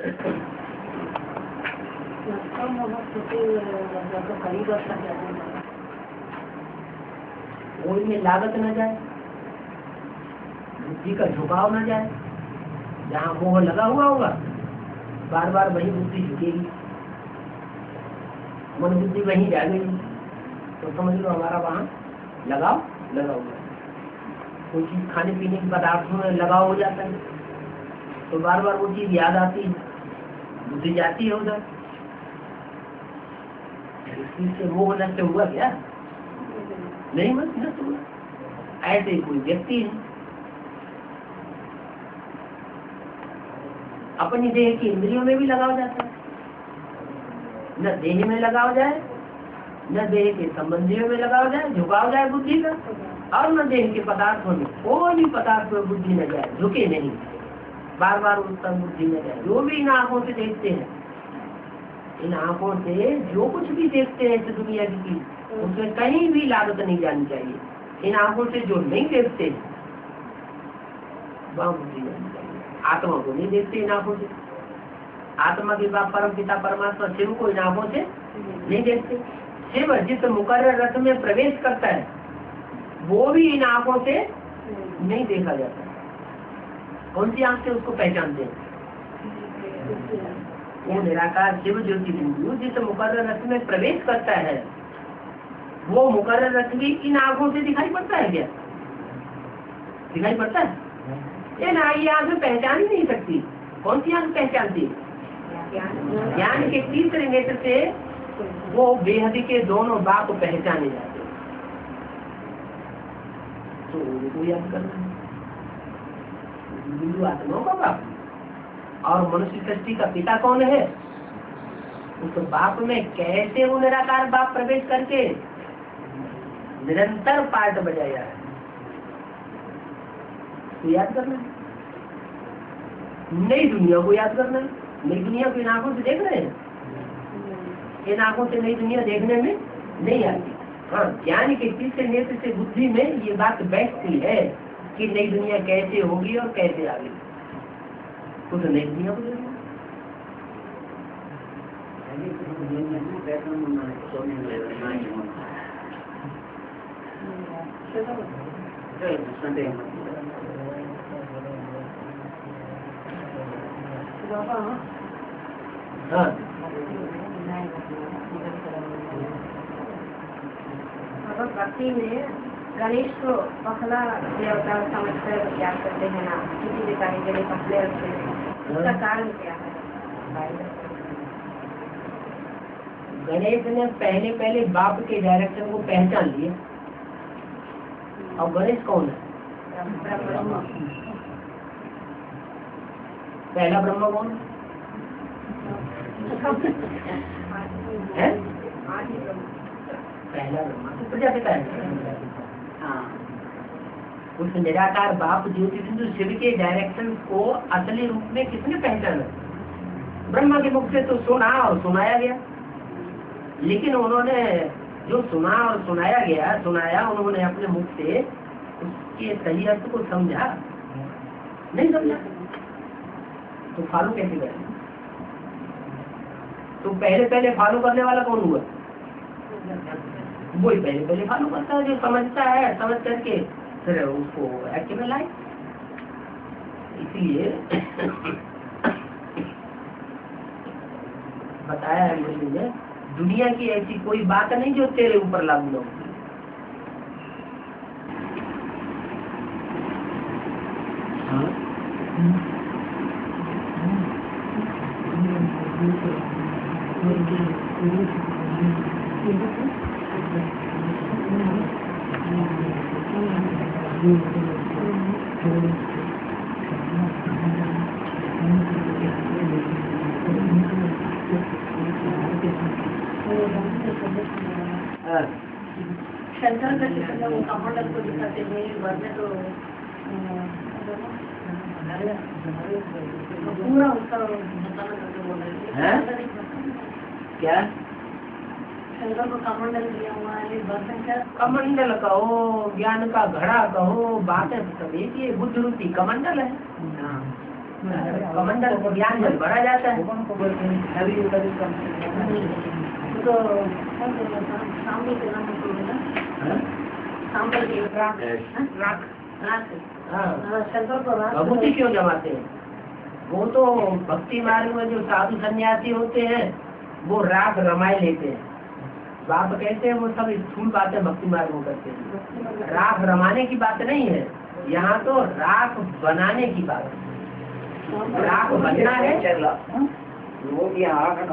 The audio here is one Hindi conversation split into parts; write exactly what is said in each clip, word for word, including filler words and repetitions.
कोई में लागत न जाए, बुद्धि का झुकाव न जाए। जहाँ मोह लगा हुआ होगा बार बार वही बुद्धि झुकेगी, मन बुद्धि वहीं जाएगी। तो समझ लो हमारा वहाँ लगाव लगा हुआ है। कोई चीज खाने पीने के पदार्थों में लगाव हो जाता है तो बार बार वो चीज याद आती है, बुद्धि जाती है उधर। इस चीज से मोह नष्ट हुआ क्या? नहीं मत नष्ट हुआ। ऐसे कोई व्यक्ति है अपनी देह की इंद्रियों में भी लगाव जाता है, न देह में लगाव जाए, न देह के संबंधियों में लगाव जाए, झुकाव जाए बुद्धि का, और न देह के पदार्थों में, कोई भी पदार्थ में बुद्धि न जाए, झुके नहीं, बार बार उस पर बुद्धि न जाए। जो भी इन आंखों से देखते हैं, इन आंखों से जो कुछ भी देखते हैं इस दुनिया की चीज, उसमें कहीं भी लागत नहीं जानी चाहिए। इन आंखों से जो नहीं देखते वह बुद्धि जानी चाहिए। आत्मा को नहीं देखते इन आंखों से, आत्मा के बाप परम पिता परमात्मा शिव को इन आंखों से नहीं देखते। शिव जिस मुकर्रर रथ में प्रवेश करता है वो भी इन आंखों से नहीं देखा जाता। कौन सी आंख से उसको पहचानते हैं? वो निराकार शिव ज्योति बिंदु जिस मुकर्रर रथ में प्रवेश करता है वो मुकर्रर रथ भी इन आंखों से दिखाई पड़ता है क्या? दिखाई पड़ता है? ये ना, ये आंख पहचान ही नहीं सकती। कौन सी आंख पहचानती है? ज्ञान के तीसरे नेत्र से वो बेहद के दोनों बाप पहचाने जाते हैं। तो उनको याद करना है, बिंदु आत्माओं का बाप। और मनुष्य सृष्टि का पिता कौन है? उस बाप में कैसे वो निराकार बाप प्रवेश करके निरंतर पाठ बजाया है, तो याद करना है। नई दुनिया को याद करना है। नई दुनिया को इन आंखों से देख रहे हैं, इन आंखों से नई दुनिया देखने में नहीं आती। हाँ, ज्ञान के तीसरे नेत्र से बुद्धि में ये बात बैठती है कि नई दुनिया कैसे होगी और कैसे आगे, तो नई दुनिया को देखना। हाँ, भक्ति में गणेश को पहला देवता समझकर याद करते हैं ना, किसी भी कार्य के लिए पहले रखते हैं, उसका कारण क्या है? गणेश ने पहले पहले बाप के डायरेक्शन को पहचान लिया। और गणेश कौन है? पहला ब्रह्मा कौन है? पहला ब्रह्मा तो प्रजापिता है। हाँ, उस निराकार बाप ज्योति बिंदु शिव के डायरेक्शन को असली रूप में किसने पहचाना? ब्रह्मा के मुख से तो सुना और सुनाया गया, लेकिन उन्होंने जो सुना और सुनाया गया सुनाया उन्होंने अपने मुख से उसके सही अर्थ को समझा नहीं? समझा तो फॉलो कैसे करें? तो पहले पहले फॉलो करने वाला कौन हुआ? वही पहले पहले फॉलो करता है जो समझता है, समझ करके फिर उसको एक्टिव में लाए। इसलिए बताया है मुरली ने, दुनिया की ऐसी कोई बात नहीं जो तेरे ऊपर लागू न हो। शंकर का वो कमंडल को दिखाते हैं, वरना तो पूरा उसका क्या शंकर को कमंडल दिया हुआ है, वरना कमंडल कहो, ज्ञान का घड़ा कहो, बातें सब एक ही बुद्ध रूपी कमंडल है। कमंडल ज्ञान जब बढ़ा जाता है तो शाम के नाम शाम के राख राख राख शंकर को राख भभूति क्यों जमाते हैं? वो तो भक्ति मार्ग में जो साधु सन्यासी होते हैं वो राख रमाए लेते हैं। बाप कहते हैं वो सब स्थूल बातें भक्ति मार्ग में करते हैं। राख रमाने की बात नहीं है, यहाँ तो राख बनाने की बात है। राख बनना है वो भी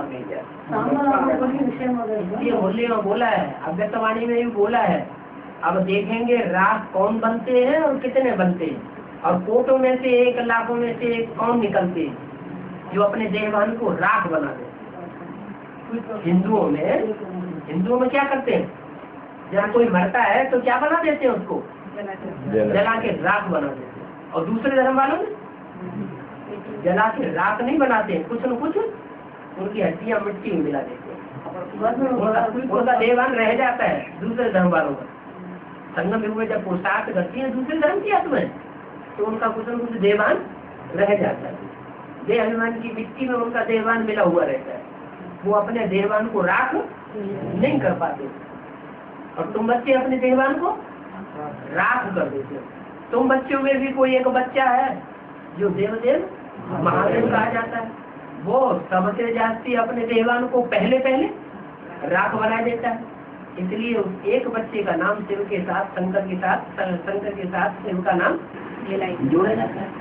होली में बोला है, अव्यक्तवाणी में भी बोला है। अब देखेंगे राख कौन बनते हैं और कितने बनते हैं, और कोटों में से एक लाखों में से एक कौन निकलते हैं जो अपने देहवान को राख बना दे। हिंदुओं में हिंदुओं में क्या करते हैं, जब कोई मरता है तो क्या बना देते हैं, उसको जला के राख बना देते हैं। और दूसरे धर्म वालों में जला के राख नहीं बनाते हैं, कुछ न कुछ उनकी हड्डियां मिट्टी में मिला देते हैं, उनका देहवान रह जाता है। दूसरे धर्म वालों का संगम युग में जब पोशाक करती है दूसरे धर्म की आत्माएं, तो उनका कुछ न कुछ देहवान रह जाता है। देह अभिमान की मिट्टी में उनका देहवान मिला हुआ रहता है, वो अपने देहवान को राख नहीं कर पाते। और तुम बच्चे अपने देहवान को राख कर देते हो। तुम बच्चों में भी कोई एक बच्चा है जो देवदेव महादेव कहा जाता है, वो सबसे जास्ती अपने देहवान को पहले पहले राख बना देता है। इसलिए उस एक बच्चे का नाम शिव के साथ शंकर के साथ शंकर के साथ शिव का नाम जोड़ा जाता है।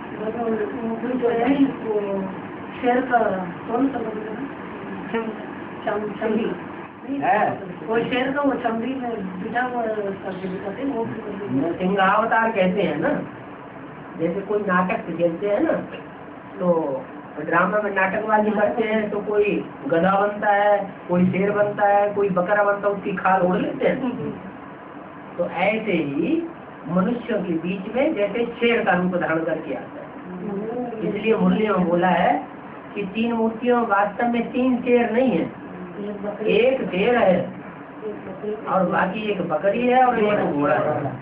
शेर का कौन सा चमड़ी कोई शेर का वो चमड़ी में बिठा हुआ सिंहावतार कहते हैं ना। जैसे कोई नाटक खेलते हैं ना, तो ड्रामा में नाटकबाजी करते हैं तो कोई गधा बनता है, कोई शेर बनता है, कोई बकरा बनता है, उसकी खाल ओढ़ लेते हैं। तो ऐसे ही मनुष्यों के बीच में जैसे शेर का रूप धारण करके आता है। इसलिए मुरली में बोला है कि तीन मूर्तियों वास्तव में तीन शेर नहीं है, एक शेर है और बाकी एक बकरी है और एक घोड़ा है।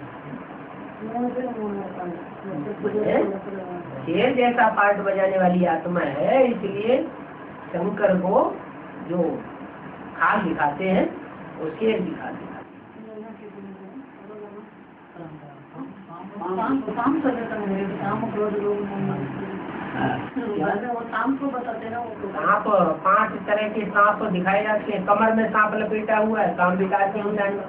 शेर जैसा पार्ट बजाने वाली आत्मा है, इसलिए शंकर को जो खाल दिखाते हैं वो शेर दिखाते हैं। सांप पांच तरह के सांप दिखाए जाते हैं। कमर में सांप लपेटा हुआ है, काम विकास की निशानी।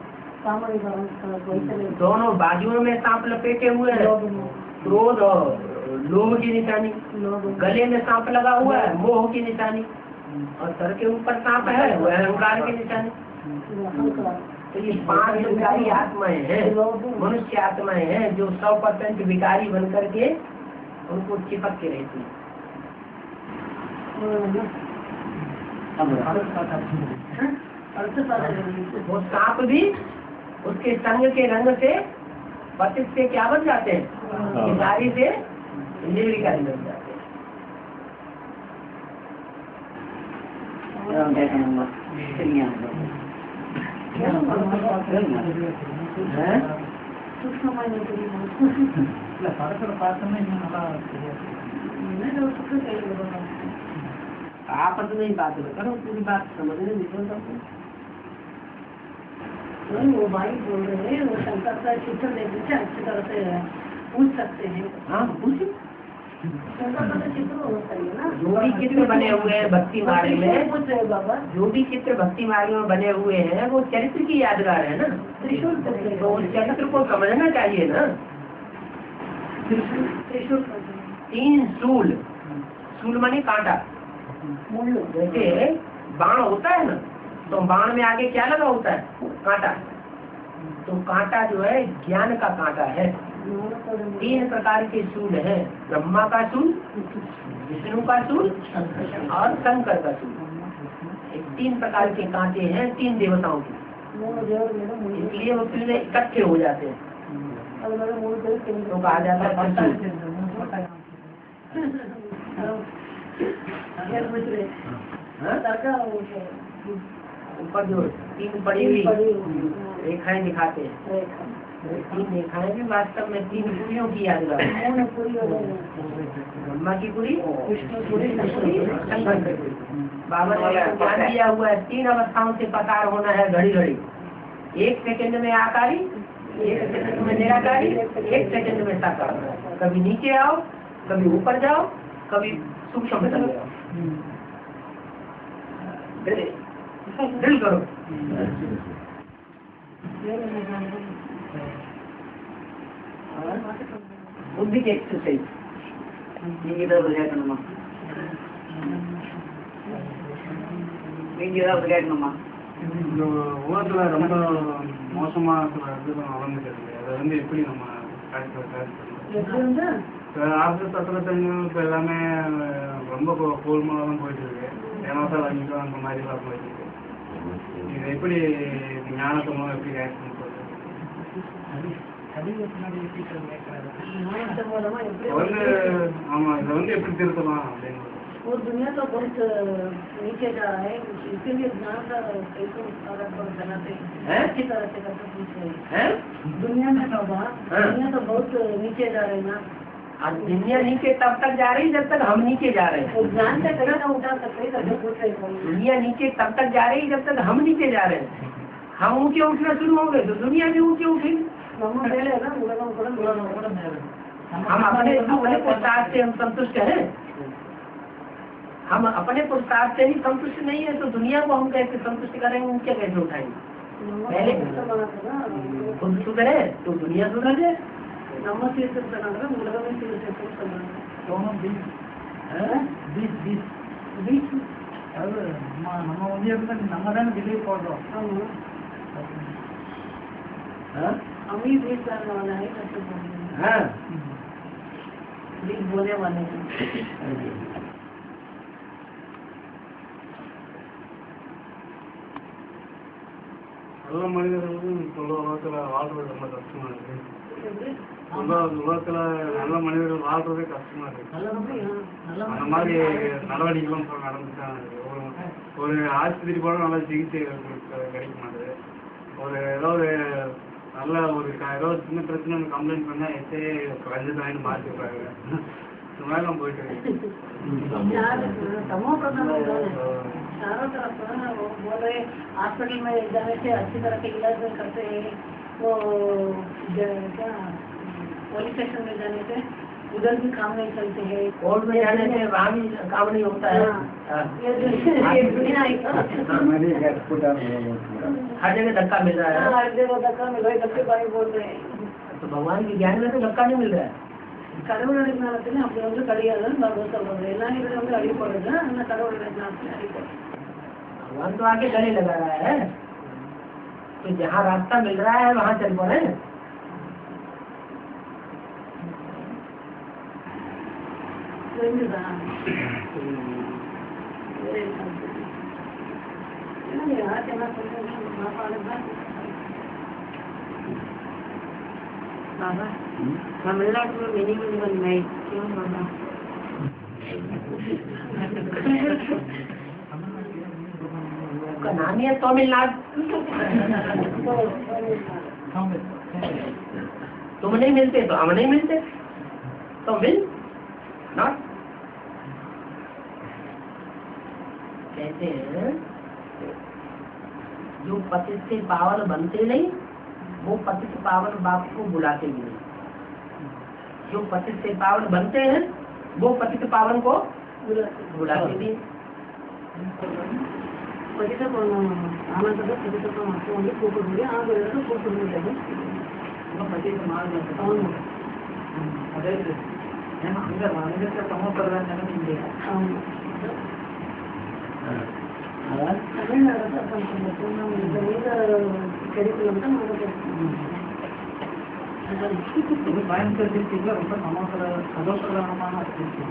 दोनों बाजुओं में सांप लपेटे हुए हैं, क्रोध और लोभ की निशानी। गले में सांप लगा हुआ है, मोह की निशानी। और सर के ऊपर सांप है, वो अहंकार की निशानी। तो ये पांच विकारी आत्माएं हैं, मनुष्य आत्माएं हैं जो सौ परसेंट विकारी बन करके उनको चिपक के रहती है। वो सांप भी उसके संग के रंग से पतित से क्या बन जाते हैं, विकारी से निर्विकारी बन जाते आपस में ही बात करो, पूरी बात समझने नहीं। वो भाई बोल रहे हैं, वो शंकर का चित्र लेते थे, अच्छी तरह से पूछ सकते हैं। हाँ पूछिए। शंकर का चित्र होना चाहिए ना। जो भी चित्र बने हुए हैं भक्ति मार्ग में, पूछ रहे बाबा, जो भी चित्र भक्ति मार्ग में बने हुए हैं वो चरित्र की यादगार है ना। त्रिशूल तो उस चरित्र को समझना चाहिए ना। त्रिशूल तीन सूल, सूल माने कांटा। जैसे बाण होता है ना, तो बाण में आगे क्या लगा होता है, कांटा। तो कांटा जो है ज्ञान का कांटा है। तीन प्रकार के सूल हैं, ब्रह्मा का सूल, विष्णु का सूल और शंकर का सूल। एक तीन प्रकार के कांटे हैं तीन देवताओं के, इसलिए वो तीन इकट्ठे हो जाते हैं तो कहा जाता है। ऊपर जो तीन पड़ी हुई रेखाएं दिखाते हैं, तीन रेखाएं भी वास्तव में तीन पूरियों की याद ब्रह्मा की पूरी, शंकर की पूरी। बाबा ने ज्ञान दिया हुआ है तीन अवस्थाओं से पसार होना है घड़ी घड़ी, एक सेकंड में आकारी, एक सेकंड में निराकारी, एक सेकंड में साकार। कभी नीचे आओ, कभी ऊपर जाओ, कभी सूक्ष्म में चले जाओ। दिल करो। बुद्धि की एक्सरसाइज உலகத்துல ரொம்ப மோசமா நடந்துக்கிறது, அதை வந்து எப்படி நம்ம ஆர்த்த சத்திரத்தங்க இப்ப எல்லாமே ரொம்ப கோல்மாலாம் தான் போயிட்டு இருக்கு, ஏமாத்தால் வாங்கிட்டோம் அந்த மாதிரி எல்லாம் போயிட்டு இருக்கு. இதை எப்படி ஞானத்தை மூலம் எப்படி கேட்க வந்து ஆமா இதை வந்து எப்படி திருத்தலாம் அப்படின்னு वो दुनिया तो बहुत नीचे जा रहा है, इसीलिए ज्ञान का बनाते अच्छी तरह से करते पूछे। दुनिया में तो दुनिया तो बहुत नीचे जा रही है ना, आज दुनिया नीचे तब तक जा रही जब तक हम नीचे जा रहे हैं। ज्ञान से कहीं ना उठा सकते हैं, पूछ रहे दुनिया नीचे तब तक जा रही जब तक हम नीचे जा रहे हैं। हम ऊंचे उठना शुरू हो गए तो दुनिया भी ऊंचे उठेगी। हम अपने अपने पुरुषार्थ से हम संतुष्ट हैं, हम अपने पुरुषार्थ से ही संतुष्ट नहीं है तो दुनिया को हम कैसे संतुष्ट करेंगे, ऊंचे कैसे उठाएंगे? पहले खुद सुधरे तो दुनिया सुधर जाए। நம்ம சீர்திருத்தம் உலகமே சீர்திருத்தம் சொல்றாங்க। நம்ம வந்து நம்ம தானே வெளியே போடுறோம்। हम ही बीच करने वाला है, बीच बोलने वाले हैं। நல்ல மனிதர்களும் இப்போ உலகத்தில் வாழ்றது ரொம்ப கஷ்டமா இருக்கு, உலகத்துல நல்ல மனிதர்கள் வாழ்றதே கஷ்டமா இருக்கு। அந்த மாதிரி நடவடிக்கைகளும் இப்போ நடந்துட்டாங்க। ஒரு ஒரு ஆஸ்பத்திரி போல நல்ல சிகிச்சை கிடைக்க மாட்டேது, ஒரு ஏதோ ஒரு நல்ல ஒரு ஏதோ சின்ன பிரச்சனை கம்ப்ளைண்ட் பண்ணா எஸ்ஏ ரஞ்சிதாயின்னு மாற்றி விடுறாங்க, இந்த மாதிரிலாம் போயிட்டு இருக்கு। चारों तरफ वो बोल रहे हॉस्पिटल में जाने से अच्छी तरह के इलाज करते हैं, वो क्या पुलिस स्टेशन में जाने से उधर भी काम नहीं चलते हैं, कोर्ट में जाने से वहाँ भी काम नहीं होता है। हर जगह धक्का मिल रहा है, हर जगह धक्का मिल रहा है, धक्के पानी बोल रहे हैं। तो भगवान के ज्ञान में तो धक्का नहीं मिल रहा है। கடவுள் அடினாலத்துல அப்படி வந்து கிடையாது பகவத் சொல்றது, எல்லாம் இதுல வந்து அடிப்படுறது, அந்த கடவுள் அடினாலத்துல அடிப்படுது। भगवान तो आगे गले लगा रहा है, तो जहाँ रास्ता मिल रहा है वहाँ चल पड़े। बाबा तमिलनाडु में मिनिमम वन नाइट क्यों बाबा? का नाम ही है तमिलनाडु। तुम नहीं मिलते तो हम नहीं मिलते, तो मिल ना। कहते हैं जो पति से पावन बनते नहीं वो पति से पावन बाप को बुलाते भी नहीं, जो पति से पावन बनते हैं वो पति से पावन को बुलाते भी। पतित आनंद पतित मात्र ಕೂತ್ಕೊಂಡು ಆಗ ಎರಡು ಕೂತ್ಕೊಂಡಿದ್ದಾರೆ ಪತಿತ ಮಾರ್ಗ ಅದೇ ಏನು ಹಂಗ ಮನೆಗೆ ತಮ್ಮ ಪರದಾನ ನಿಮಗೆ ತಮಿಳ್ನಾಡು ಅಂತ ನಾವು ಇದರಿಂದ ಕರಿಕುಲಂ ಅಂತ ಮಾಡಬೇಕು। ಇದು ಭಯಂಕರ ರೀತಿಯಿಂದ ரொம்ப ಸಮಾಸರ ಸದೋಷರಮಾನ ಆಗ್ತಿತ್ತು।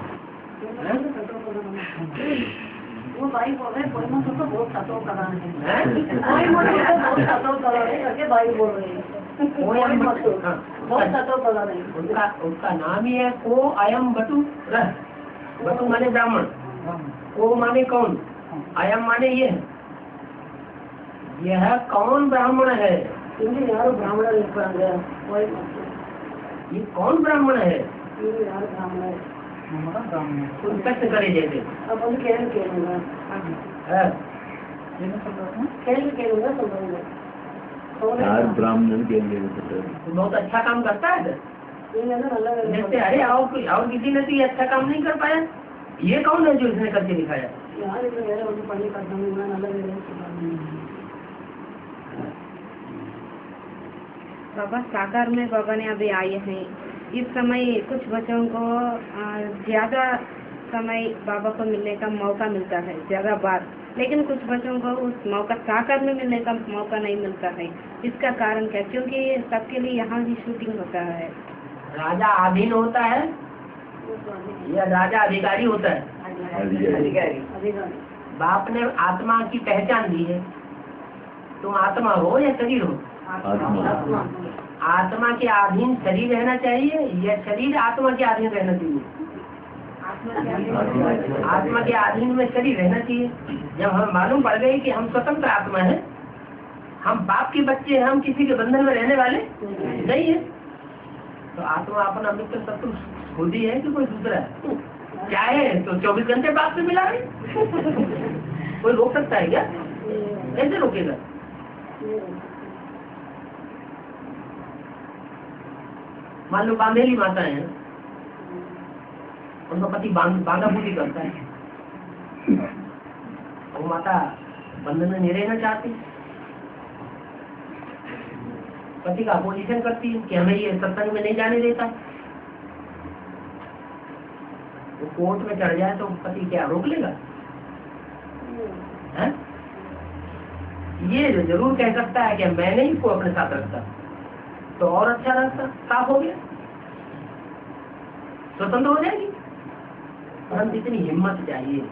वो भाई बोल रहे कोई मत तो बहुत सतो करा है, कोई मत तो बहुत सतो करा है करके भाई बोल रहे हैं, कोई मत बहुत सतो करा है। उनका उनका नाम ही है को अयम बटु रह। बटु माने ब्राह्मण, को माने कौन, अयम माने ये। यह कौन ब्राह्मण है? यारो ब्राह्मण ये कौन ब्राह्मण है? यार ब्राह्मण है कुछ कष्ट करे जैसे अब हम खेल खेलूंगा है? खेल खेलूंगा तो यार ब्राह्मण के लिए तो बहुत अच्छा काम करता है सर। जैसे अरे और कोई और किसी ने तो ये अच्छा काम नहीं कर पाया, ये कौन है जो इसने करके दिखाया? यार ये मेरे उनको पढ़ने का काम है, अलग है। बाबा साकार में बाबा ने अभी आए हैं। इस समय कुछ बच्चों को ज्यादा समय बाबा को मिलने का मौका मिलता है, ज्यादा बार, लेकिन कुछ बच्चों को उस मौका साकार में मिलने का मौका नहीं मिलता है। इसका कारण क्या? क्योंकि सबके लिए यहाँ भी शूटिंग होता है। राजा अधीन होता है या राजा अधिकारी होता है? अधिकारी। बाप ने आत्मा की पहचान दी है, तुम आत्मा हो या शरीर हो? आत्मा। आत्मा के अधीन शरीर रहना चाहिए या शरीर आत्मा के अधीन रहना चाहिए? आत्मा के अधीन में शरीर रहना चाहिए। जब हम मालूम पड़ गए कि हम स्वतंत्र आत्मा है, हम बाप के बच्चे हैं, हम किसी के बंधन में रहने वाले नहीं है, तो आत्मा अपना मित्र शत्रु खुद ही है कि कोई दूसरा है? चाहे तो चौबीस घंटे बाप से मिला रहे कोई रोक सकता है क्या? कैसे रोकेगा? मान लो बांधेली माता है, उनका पति बांधा बूटी करता है, वो माता बंधन में नहीं रहना चाहती, पति का अपोजिशन करती है कि हमें ये सत्संग में नहीं जाने देता। वो कोर्ट में चढ़ जाए तो पति क्या रोक लेगा? है? ये जरूर कह सकता है कि मैं नहीं इसको अपने साथ रखता, तो और अच्छा रास्ता साफ हो गया, स्वतंत्र हो जाएगी। परंतु इतनी हिम्मत चाहिए।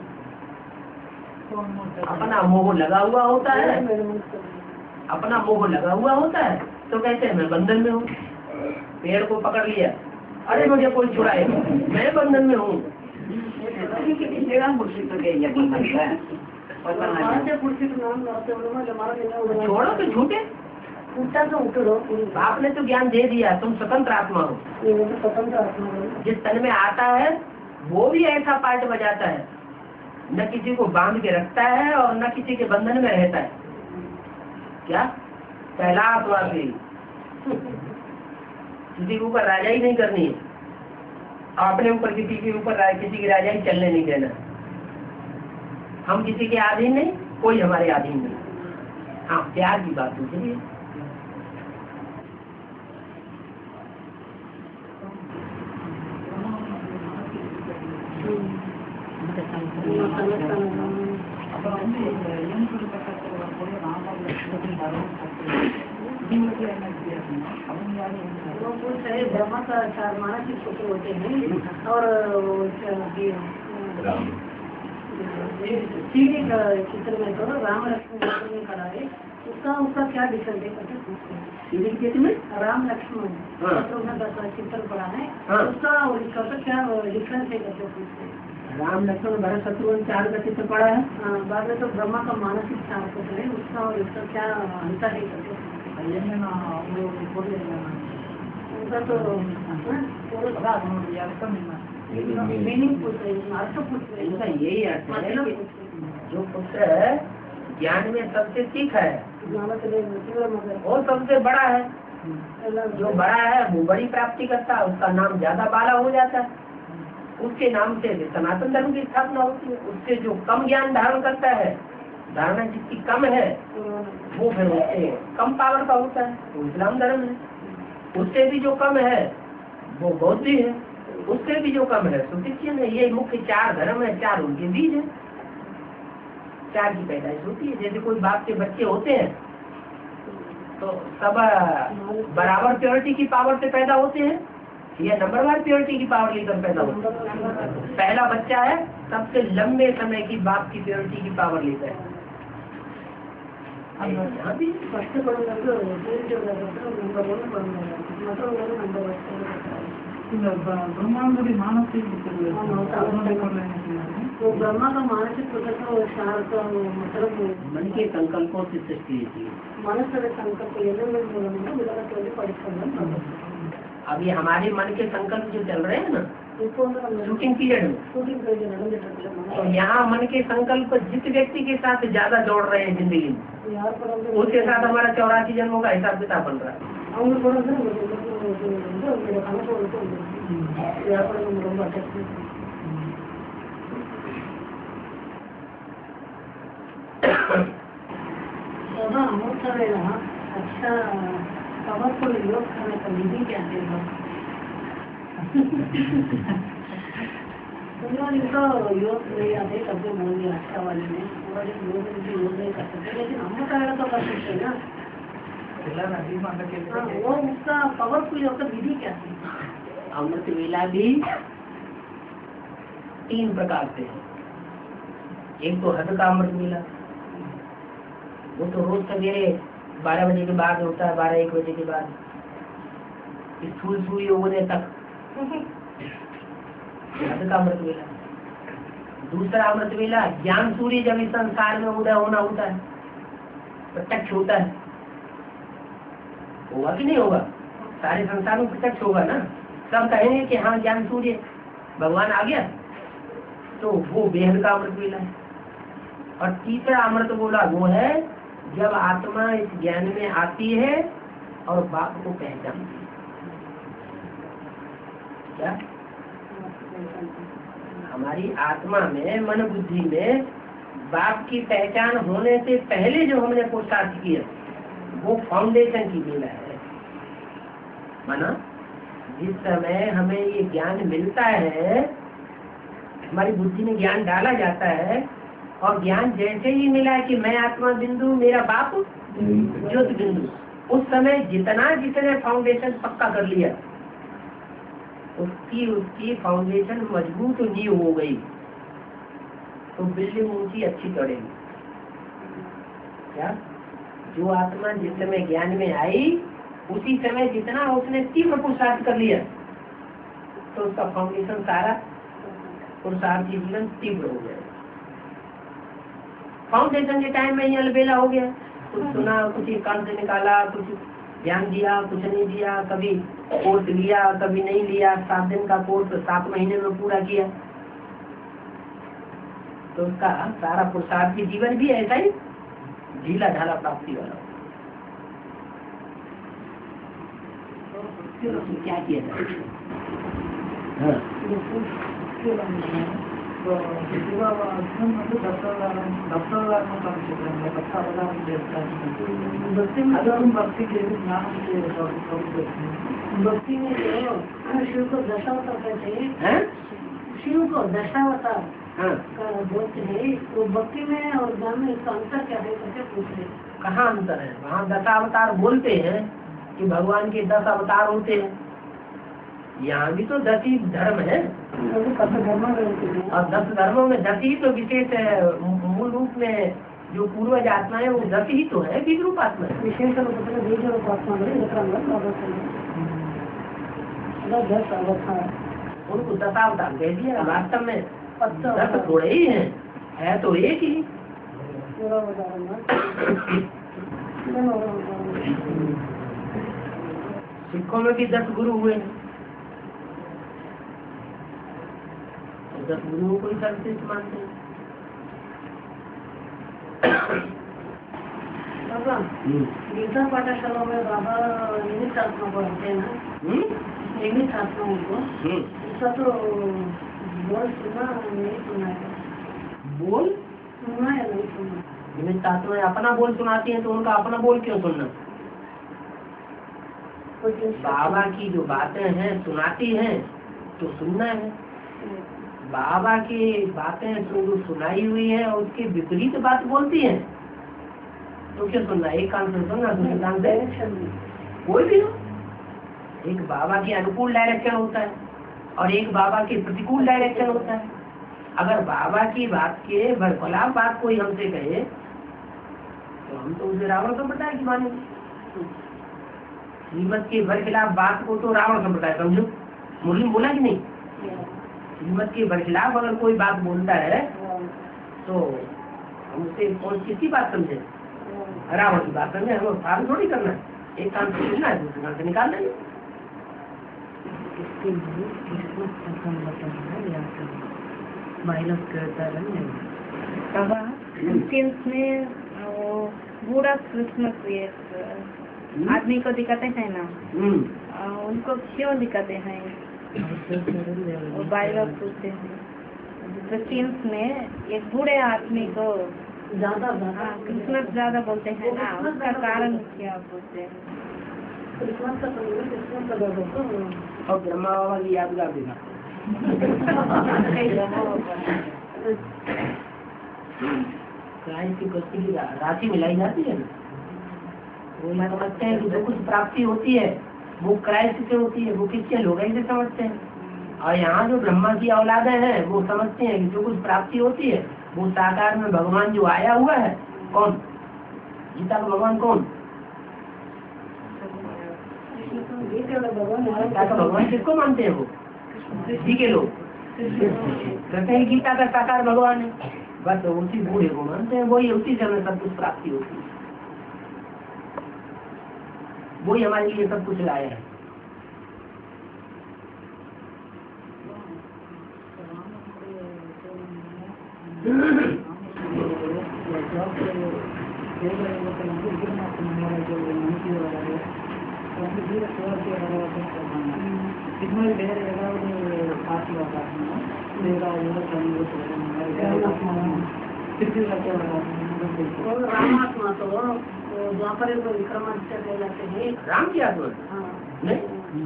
अपना मोह लगा हुआ होता है, अपना मोह लगा हुआ होता है तो कहते हैं मैं बंधन में हूँ। पेड़ को पकड़ लिया, अरे मुझे कोई छुड़ाए, मैं बंधन में हूँ। छोड़ो तो झूठे, आपने तो ज्ञान दे दिया, तुम स्वतंत्र आत्मा हो। स्वतंत्र आत्मा हो। जिस तन में आता है वो भी ऐसा पार्ट बजाता है, न किसी को बांध के रखता है और न किसी के बंधन में रहता है। क्या कैलाशवासी, किसी के ऊपर राजाई नहीं करनी है, अपने ऊपर किसी के ऊपर किसी की राजाई चलने नहीं देना। हम किसी के अधीन नहीं, कोई हमारे अधीन नहीं। हाँ, प्यार की बात पूछिए। ब्रह्मा का चार मानसिक पुत्र होते हैं और सीढ़ी का चित्र में तो राम लक्ष्मण में खड़ा है, उसका उसका क्या डिफरेंस है करके पूछते हैं। सीढ़ी के चित्र में राम लक्ष्मण चित्र पड़ा है, उसका और इसका तो क्या डिफरेंस है करके पूछते हैं। राम लक्ष्मण भरत शत्रुघ्न चार का चित्र पड़ा है। बाद में तो ब्रह्मा का मानसिक चार पुत्र है, उसका और इसका क्या अंतर है करके उनका तो मीनिंग पूछ रहे हैं, अर्थ पूछ रहे हैं। इनका यही अर्थ है कि जो पुत्र ज्ञान में सबसे तीखा है वो सबसे बड़ा है, जो बड़ा है वो बड़ी प्राप्ति करता है, उसका नाम ज्यादा बाला हो जाता है, उसके नाम से सनातन धर्म की स्थापना होती है। उससे जो कम ज्ञान धारण करता है, धारणा जिसकी कम है, वो फिर उससे कम पावर का होता है, वो इस्लाम धर्म है। उससे भी जो कम है वो बौद्ध है, उससे भी जो कम है तो क्रिश्चियन है। ये मुख्य चार धर्म है, चार उनके बीज है, चार की पैदाइश होती है। जैसे कोई बाप के बच्चे होते हैं तो सब बराबर प्योरिटी की पावर से पैदा होते हैं या नंबरवार प्योरिटी की पावर लेकर पैदा होते हैं। पहला बच्चा है सबसे लंबे समय की बाप की प्योरिटी की पावर लेता है। यहाँ भी ब्रह्मांड मानसिक तो ब्रह्मा का मानसिक पुत्र का चार का मतलब मन के संकल्पों से सृष्टि होती है। ಮನಸ್ಸರ ಸಂಕಲ್ಪ ಎಲ್ಲೆಲ್ಲ ಮೂಲಕ ವಿಧಾನದಲ್ಲಿ ಪಡಿಸ್ಕೊಂಡು अभी हमारे मन के संकल्प जो चल रहे हैं ना शूटिंग पीरियड में, ಶೂಟಿಂಗ್ ಪೀರಿಯಡ್ ನಡೆದಿರ್ತದೆ तो यहाँ मन के संकल्प जिस व्यक्ति के साथ ज्यादा जोड़ रहे हैं जिंदगी में, ಯಾರು ಕೂಡ उसके साथ हमारा चौरासी जन्मों का हिसाब किताब बन रहा है। அவங்க கூட ಕನಸು ಯಾರು ಕೂಡ ನಮ್ಗೆ ரொம்ப ಅಟ್ಯಾಚ್ಮೆಂಟ್ अमृत वेला अच्छा पावरफुल योग करने का विधि क्या है? तुम लोग इनको योग नहीं आते कभी बोल दिया अच्छा वाले ने पूरा दिन योग योग नहीं कर सकते, लेकिन अमृत वेला तो कर सकते ना। वो उसका पावरफुल योग का विधि क्या है? अमृत वेला भी तीन प्रकार से है। एक तो हद का अमृत वेला, वो तो रोज सवेरे बारह बजे के बाद होता है, बारह एक बजे के बाद स्थूल सूर्य उगने तक हद का अमृत वेला। दूसरा अमृत वेला ज्ञान सूर्य जब इस संसार में उदय होना होता है, प्रत्यक्ष होता है, होगा कि नहीं होगा? सारे संसार में प्रत्यक्ष होगा ना, सब कहेंगे कि हाँ ज्ञान सूर्य भगवान आ गया, तो वो बेहद का अमृत वेला है। और तीसरा अमृत बोला वो है जब आत्मा इस ज्ञान में आती है और बाप को पहचानती है। क्या हमारी आत्मा में मन बुद्धि में बाप की पहचान होने से पहले जो हमने पुरुषार्थ किया वो फाउंडेशन की बेला है। माना जिस समय हमें ये ज्ञान मिलता है, हमारी बुद्धि में ज्ञान डाला जाता है और ज्ञान जैसे ही मिला कि मैं आत्मा बिंदु मेरा बाप ज्योत बिंदु, उस समय जितना जितने फाउंडेशन पक्का कर लिया उसकी उसकी फाउंडेशन मजबूत नींव हो गई, तो बिल्डिंग ऊंची अच्छी चढ़ेगी। क्या जो आत्मा जिस समय ज्ञान में आई उसी समय जितना उसने तीव्र पुरुषार्थ कर लिया तो उसका फाउंडेशन सारा पुरुषार्थ जीवन तीव्र हो गया। फाउंडेशन के टाइम में ही अलबेला हो गया, कुछ सुना, कुछ कान से निकाला, कुछ ध्यान दिया, कुछ नहीं दिया, कभी कोर्स लिया कभी नहीं लिया, सात दिन का कोर्स सात महीने में पूरा किया, तो उसका सारा पुरुषार्थ की जीवन भी ऐसा ही ढीला ढाला प्राप्ति वाला। क्या किया जाए? हाँ भक्ति में जो शिव को दशावतार कहते हैं, शिव को दशावतार बोलते हैं, वो भक्ति में और ज्ञान में इसका अंतर क्या है करके पूछ रहे। कहाँ अंतर है? वहाँ दशावतार बोलते हैं कि भगवान के दस अवतार होते हैं, यहाँ भी तो दस ही धर्म है और दस धर्मों में दस ही तो विशेष मूल रूप में जो पूर्वज आत्मा है वो दस ही तो है, बीज रूप आत्मा है। विशेष बीज रूप आत्मा दस अवतार उनको दशावतार कह दिया, वास्तव में दस थोड़े ही हैं, है तो एक ही। सिखों में भी दस गुरु हुए, दस गुरुओं को ही सर्वश्रेष्ठ मानते हैं। बाबा गीता पाठशाला में बाबा इंग्लिश आत्मा पढ़ते हैं ना, इंग्लिश आत्मा उनको ऐसा तो बोल सुना नहीं सुना है, बोल सुना या नहीं सुना? इंग्लिश आत्मा अपना बोल सुनाती है तो उनका अपना बोल क्यों सुनना? बाबा की जो बातें हैं सुनाती हैं तो सुनना है। बाबा की बातें जो सुनाई हुई है और उसके विपरीत बात बोलती है तो क्या सुनना? एक कान से सुनना, दूसरे कान से कोई भी हो। एक बाबा के अनुकूल डायरेक्शन होता है और एक बाबा के प्रतिकूल डायरेक्शन होता है। अगर बाबा की बात के बरखिलाफ बात कोई हमसे कहे तो हम तो उसे रावण संप्रदाय की मानेंगे। श्रीमत के बरखिलाफ बात को तो रावण संप्रदाय समझो। मुरली बोला कि नहीं? श्रीमत के बरखिलाफ अगर कोई बात बोलता है तो हम उससे कौन किसकी बात समझे, रावण की बात समझे, हमें फार्म थोड़ी करना है, एक काम से सुनना है दूसरे काम से निकाल देंगे। क्रिश्चियंस में वो बूढ़ा क्रिसमस ये आदमी को दिखाते हैं ना, उनको क्यों दिखाते हैं, बाइबल पूछते हैं। क्रिश्चियंस में एक बूढ़े आदमी को ज्यादा क्रिसमस ज्यादा बोलते हैं ना, उसका कारण क्या बोलते हैं? क्रिसमस का क्रिसमस का दो और ब्रह्मा बाबा की यादगार दिखा क्राइस्ट की कुश्ती की राशि मिलाई जाती है ना, वो मैं समझते हैं कि जो कुछ प्राप्ति होती है वो क्राइस्ट से होती है, वो किससे लोग ऐसे समझते हैं। और यहाँ जो ब्रह्मा की औलादे हैं वो समझते हैं कि जो कुछ प्राप्ति होती है वो साकार में भगवान जो आया हुआ है, कौन गीता का भगवान कौन, गीता का भगवान किसको मानते हैं वो जी के लोग कहते हैं गीता का साकार भगवान है, बस उसी बूढ़े को मानते हैं, वही उसी से हमें सब कुछ प्राप्ति होती है, वही हमारे लिए सब कुछ लाया है। रामात्मा तो द्वापर युग में विक्रमादित्य कहलाते हैं। राम की आत्मा नहीं,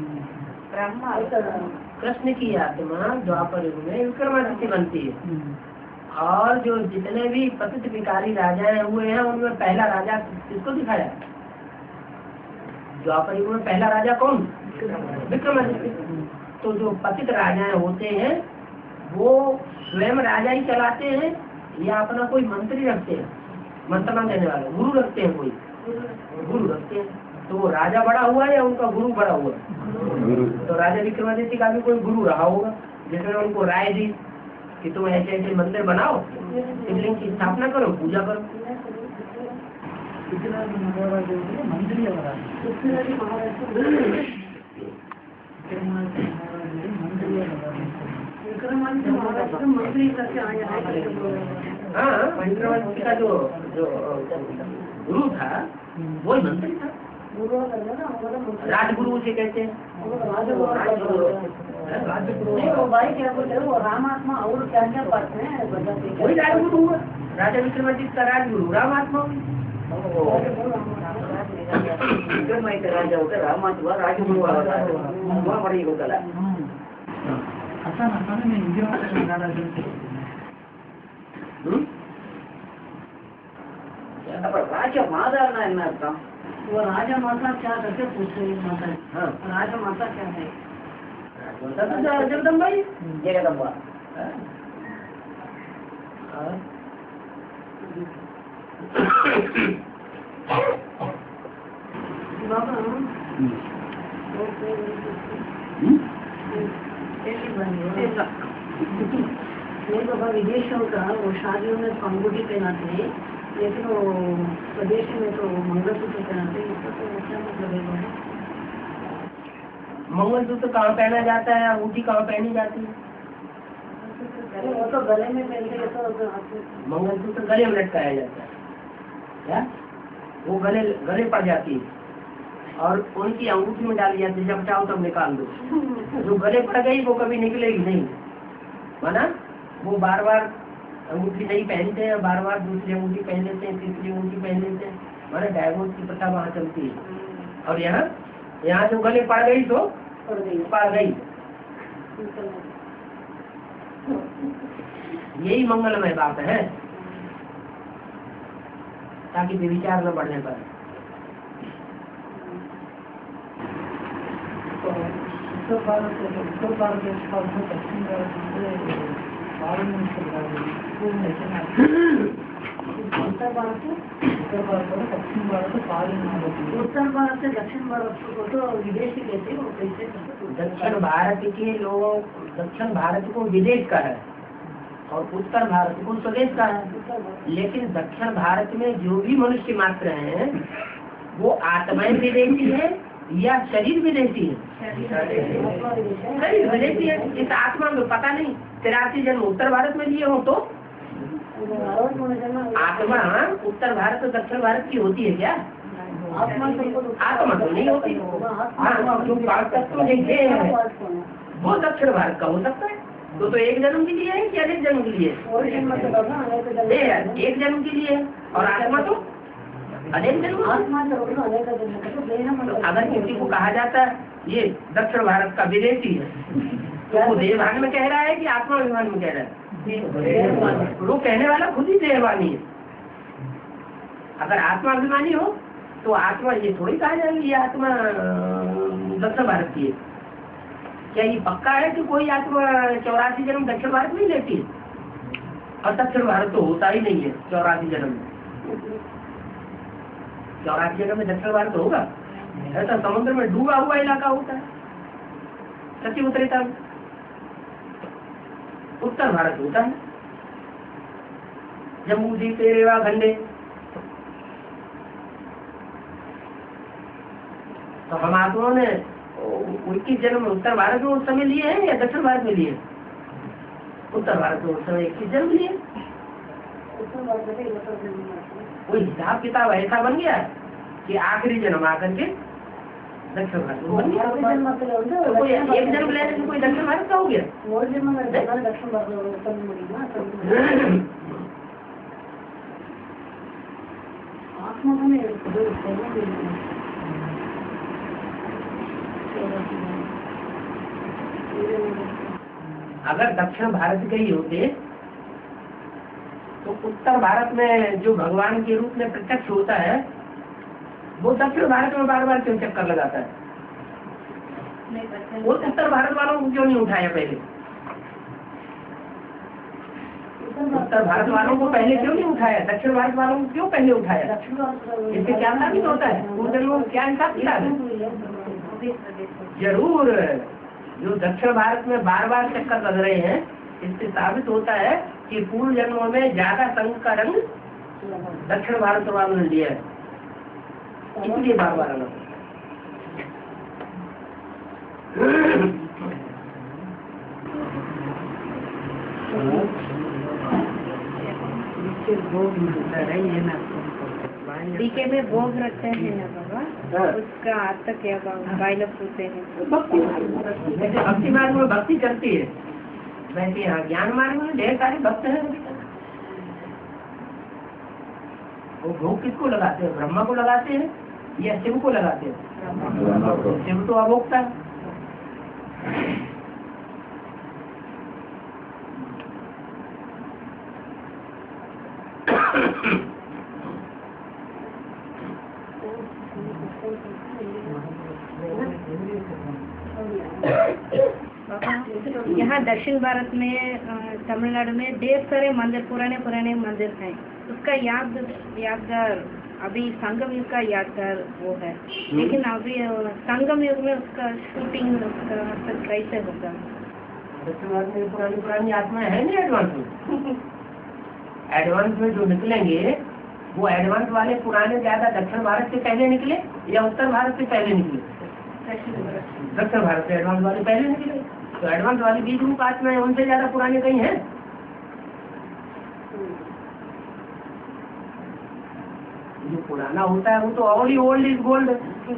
कृष्ण की आत्मा द्वापर युग में विक्रमादित्य बनती है। और जो जितने भी पतित विकारी राजा हुए हैं उनमें पहला राजा किसको दिखाया, द्वापर युग में पहला राजा कौन, विक्रमादित्य। तो जो पतित राजा होते हैं वो स्वयं राजा ही चलाते हैं या अपना कोई मंत्री रखते हैं, मंत्रणा देने वाला गुरु रखते हैं, कोई गुरु रखते हैं। तो वो राजा बड़ा हुआ या उनका गुरु बड़ा हुआ, तो राजा विक्रमादित्य का भी कोई गुरु रहा होगा जिसने उनको राय दी कि तुम ऐसे ऐसे मंदिर बनाओ, शिवलिंग की स्थापना करो, पूजा करो। मंत्री करके आया है। हाँ, विक्रमादित्य का जो जो गुरु था वही मंत्री था, राजगुरु उसे कहते हैं। भाई क्या बोलते हैं वो रामात्मा और क्या क्या बात है, वही राजगुरु हुआ, राजा विक्रमादित्य का राजगुरु रामात्मा। विक्रमादित्य राजा होता रामात्मा राजगुरु पड़ी होता है। राजा माता ना अर्थम, वो राजा माता क्या करके पूछ रही है माता, हाँ राजा माता क्या है, जगदम्बा ही जगदम्बा। बाबा नहीं बाबा विदेशों का वो शादियों में अंगूठी पहनाते हैं, लेकिन वो प्रदेश में तो मंगलसूत्र पहनाते हैं, इसका तो क्या मतलब है? मंगलसूत्र कहाँ पहना जाता है, अंगूठी कहाँ पहनी जाती है? वो तो गले में पहनते हैं, तो मंगलसूत्र गले में लटकाया जाता है क्या, वो गले गले पड़ जाती है और उनकी अंगूठी में डाली जाती है, जब चाहो तब निकाल दो। जो गले पड़ गई वो कभी निकलेगी नहीं, माना वो बार बार अंगूठी नहीं पहनते हैं, बार बार दूसरी अंगूठी पहन लेते हैं, तीसरी अंगूठी पहन लेते हैं, माना डायवोर्स की प्रथा वहाँ चलती है। और यहाँ यहाँ जो गले पड़ गई तो पड़ गई पड़ गई, यही मंगलमय बात है, ताकि विचार न बढ़ने पाए। उत्तर भारत उत्तर भारत दक्षिण भारत उत्तर भारत उत्तर भारत दक्षिण भारत उत्तर भारत से दक्षिण भारत को तो विदेशी कहते हैं, वो कैसे? दक्षिण भारत के लोगों दक्षिण भारत को विदेश का है, और उत्तर भारत को स्वदेश का है। लेकिन दक्षिण भारत में जो भी मनुष्य मात्र हैं वो आत्माएं विदेशी है या शरीर विदेशी है? शरीर विदेशी है। इस आत्मा में पता नहीं तिरासी जन्म उत्तर भारत में लिए हो तो आत्मा उत्तर भारत और दक्षिण भारत की होती है क्या? आत्मा तो नहीं होती। हाँ, जो पांच तत्व देखे हैं वो दक्षिण भारत का हो सकता है। तो तो एक जन्म के लिए है या अनेक जन्म के लिए? एक जन्म के लिए। और आत्मा तो अनेक जन्म। तो अगर किसी को कहा जाता है ये दक्षिण भारत का विदेशी है तो वो देहभान में कह रहा है कि आत्मा अभिमान में कह रहा है? वो कहने वाला खुद ही देहवानी है। अगर आत्मा अभिमानी हो तो आत्मा ये थोड़ी कहा जाएगी ये आत्मा दक्षिण भारत की है। क्या ये पक्का है कि कोई आत्मा चौरासी जन्म दक्षिण भारत में लेती है? और दक्षिण भारत तो होता ही नहीं है चौरासी जन्म में। चौरासी जन्म में दक्षिण भारत होगा? ऐसा समुद्र में डूबा हुआ इलाका होता है सच्ची उत्तरेता में। उत्तर भारत होता है जम्मू जी पेरेवा घंटे। तो हम आत्माओं ने इक्कीस जन्म उत्तर भारत में उस समय लिए हैं या दक्षिण भारत में लिए? उत्तर भारत में उस समय इक्कीस जन्म लिए। कोई हिसाब किताब ऐसा बन गया कि आखिरी जन्म आकर के दक्षिण भारत में बन गया। तो कोई एक जन्म लेने से कोई दक्षिण भारत का हो गया? अगर दक्षिण भारत के ही होते तो उत्तर भारत में जो भगवान के रूप में प्रत्यक्ष होता है वो दक्षिण भारत में बार बार क्यों चक्कर लगाता है? वो उत्तर भारत वालों को क्यों नहीं उठाया पहले? उत्तर भारत वालों को पहले क्यों नहीं उठाया? दक्षिण भारत वालों को क्यों पहले उठाया? इससे क्या साबित होता है? पूर्व क्या हिसाब किताब है? जरूर जो दक्षिण भारत में बार बार चक्कर लग रहे हैं इससे साबित होता है कि पूर्व जन्मों में ज्यादा संघ का रंग दक्षिण भारत वालों ने लिया है, इसलिए बार बार अलग। डीके में भोग रखते हैं ना बाबा, उसका अर्थ क्या भाई लोग पूछते हैं? भक्ति जैसे भक्ति मार्ग में भक्ति चलती है वैसे यहाँ ज्ञान मार्ग में ढेर सारे भक्त हैं। वो भोग किसको लगाते हैं? ब्रह्मा को लगाते हैं या शिव को लगाते हैं? शिव तो अभोक्ता है। यहाँ दक्षिण भारत में तमिलनाडु में ढेर सारे मंदिर पुराने पुराने मंदिर हैं। उसका याद यादगार अभी संगम युग का यादगार वो है, लेकिन अभी संगम युग में उसका शूटिंग उसका कैसे होगा? दक्षिण भारत में पुरानी पुरानी आत्माएं है नहीं एडवांस में। एडवांस में जो निकलेंगे वो एडवांस वाले पुराने ज्यादा दक्षिण भारत से पहले निकले या उत्तर भारत से पहले निकले? दक्षिण भारत से एडवांस वाले पहले निकले। तो एडवांस वाली बीज रूप आत्माएं उनसे ज्यादा पुराने कहीं हैं? जो पुराना होता है वो तो ऑल ओल्ड इज गोल्ड।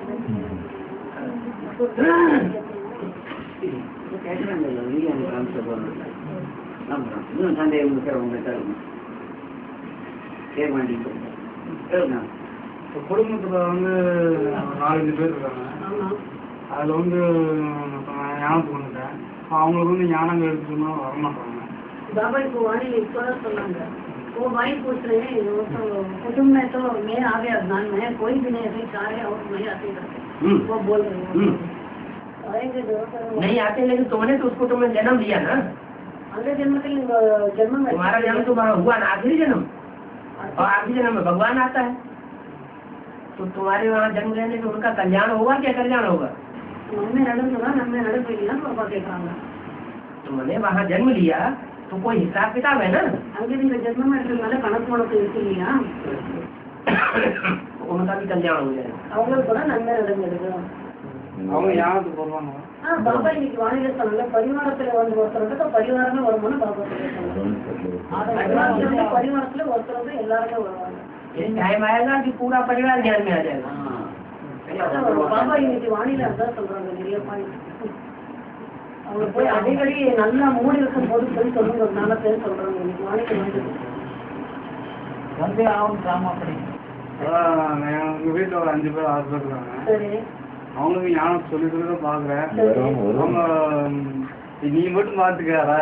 குடும்பத்துல வந்து நாலஞ்சு பேர் இருக்காங்க. அதுல வந்து ஞானத்துக்கு வந்துட்டேன். அவங்களுக்கு வந்து ஞானங்கள் எடுத்துன்னா வரமாட்டாங்க. बाबा को वाणी थोड़ा सुनांगा। वो भाई पूछ रहे हैं तो कुटुंब में तो मैं आ गया ज्ञान में कोई भी नहीं ऐसे सारे और नहीं आते करते वो बोल रहे हैं आएंगे नहीं आते, लेकिन तुमने तो उसको तुम्हें जन्म दिया ना। अगले जन्म के जन्म में तुम्हारा जन्म तो हुआ ना आखिरी जन्म, और आखिरी जन्म में भगवान आता है तो तुम्हारे वहाँ जन्म लेने से उनका कल्याण होगा क्या कल्याण होगा? नम्मे नडम ना नम्मे नडम पापा देखा तुमने वहाँ जन्म लिया तो कोई हिसाब किताब है ना। அங்கே நீங்க ஜென்மம் எடுத்ததுனால கணக்கு வழக்கு இருக்கு இல்லையா, उनका भी कल्याण हो जाएगा, அவங்களுக்கு கூட நன்மை நடந்துருக்கு. அவங்க யாருக்கு போடுவாங்க? ஆ பாபா இன்னைக்கு வானிலை சொன்னாங்க பரிவாரத்துல வந்து ஒருத்தருக்கு பரிவாரமே வருமானு பாபா சொல்லியிருக்காங்க. பரிவாரத்துல பரிவாரத்துல ஒருத்தருக்கு எல்லாருமே வருவாங்க. टाइम आएगा कि पूरा परिवार ज्ञान में आ जाएगा। பாபா இன்னைக்கு வானிலை அதான் சொல்றாங்க நிறைய பாயிண்ட். அவங்க போய் அடிக்கடி நல்லா மூடி இருக்கும் போது போய் சொல்லுங்க, ஒரு நாலு பேர் சொல்றாங்க இன்னைக்கு வானிலை வந்து வந்து ஆகும் டிராமா படி. எங்க வீட்டுல ஒரு அஞ்சு பேர் ஆறு பேர் இருக்காங்க. சரி அவங்களுக்கு ஞானம் சொல்லி சொல்லி தான் பாக்குறேன். வரும், வரும். அவங்க நீ மட்டும் பாத்துக்காரா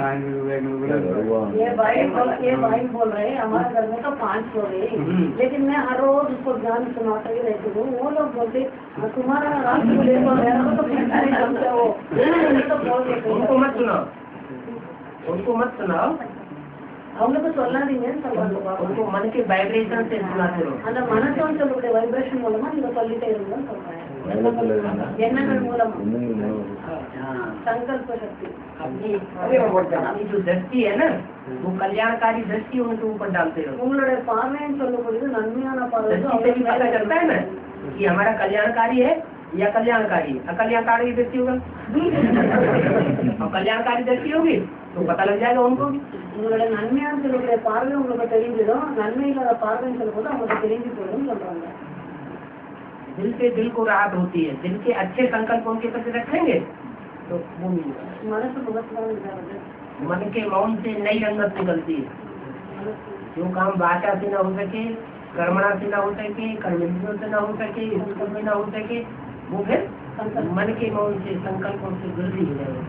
ये भाई बोल ये भाई बोल रहे हैं हमारे घर में तो पांच लोग हैं, लेकिन मैं हर रोज उसको ज्ञान सुनाता ही रहती हूँ। वो लोग बोलते तुम्हारा राष्ट्र लेकर मेरा तो फिरता नहीं जमता वो तो बोल देते उनको मत सुनाओ, उनको मत सुनाओ, அவங்களுக்கு சொல்லாதீங்க சொல்றாங்க. उनको मन के वाइब्रेशन से सुनाते रहो। அந்த மனசோன்னு சொல்லக்கூடிய வைப்ரேஷன் மூலமா நீங்க சொல்லிட்டே இருங்கன்னு சொல்றாங்க. எண்ணங்கள் மூலம் संकल्प शक्ति अपनी अपनी जो दृष्टि है ना वो कल्याणकारी दृष्टि उनके ऊपर डालते रहो। உங்களுடைய பார்வைன்னு சொல்லக்கூடியது நன்மையான பார்வை. दृष्टि से भी पता चलता है ना कि हमारा कल्याणकारी है या कल्याणकारी है। अकल्याणकारी दृष्टि होगा और कल्याणकारी दृष्टि होगी तो पता लग जाएगा उनको भी। உங்களுடைய நன்மையான சொல்லக்கூடிய பார்வை உங்களுக்கு தெரிஞ்சிடும், நன்மை இல்லாத பார்வைன்னு சொல்லும்போது அவங்களுக்கு தெரிஞ்சு போயிடும் சொல்றாங்க. दिल से दिल को राहत होती है, दिल के अच्छे संकल्प उनके प्रति रखेंगे तो वो மனசு முகத்துல मन के मौन से नई रंगत निकलती है। जो काम भाषा से न हो सके, कर्मणा से न हो सके, कर्मेंद्रियों से न हो सके, स्कूल में न हो सके, वो फिर मन के मौन से संकल्पों से गुजरी हो जाएगा।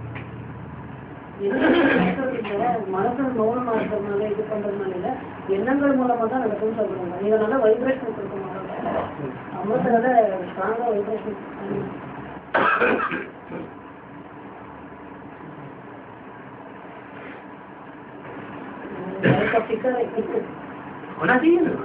மனசு மௌனமா இருக்கிறதுனால இது பண்றதுனால இல்ல, எண்ணங்கள் மூலமா தான் நடக்கும்னு சொல்றாங்க. நீங்க நல்லா வைப்ரேஷன் கொடுக்க மாட்டாங்க, அமிர்தோட ஸ்ட்ராங்கா வைப்ரேஷன் होना चाहिए ना।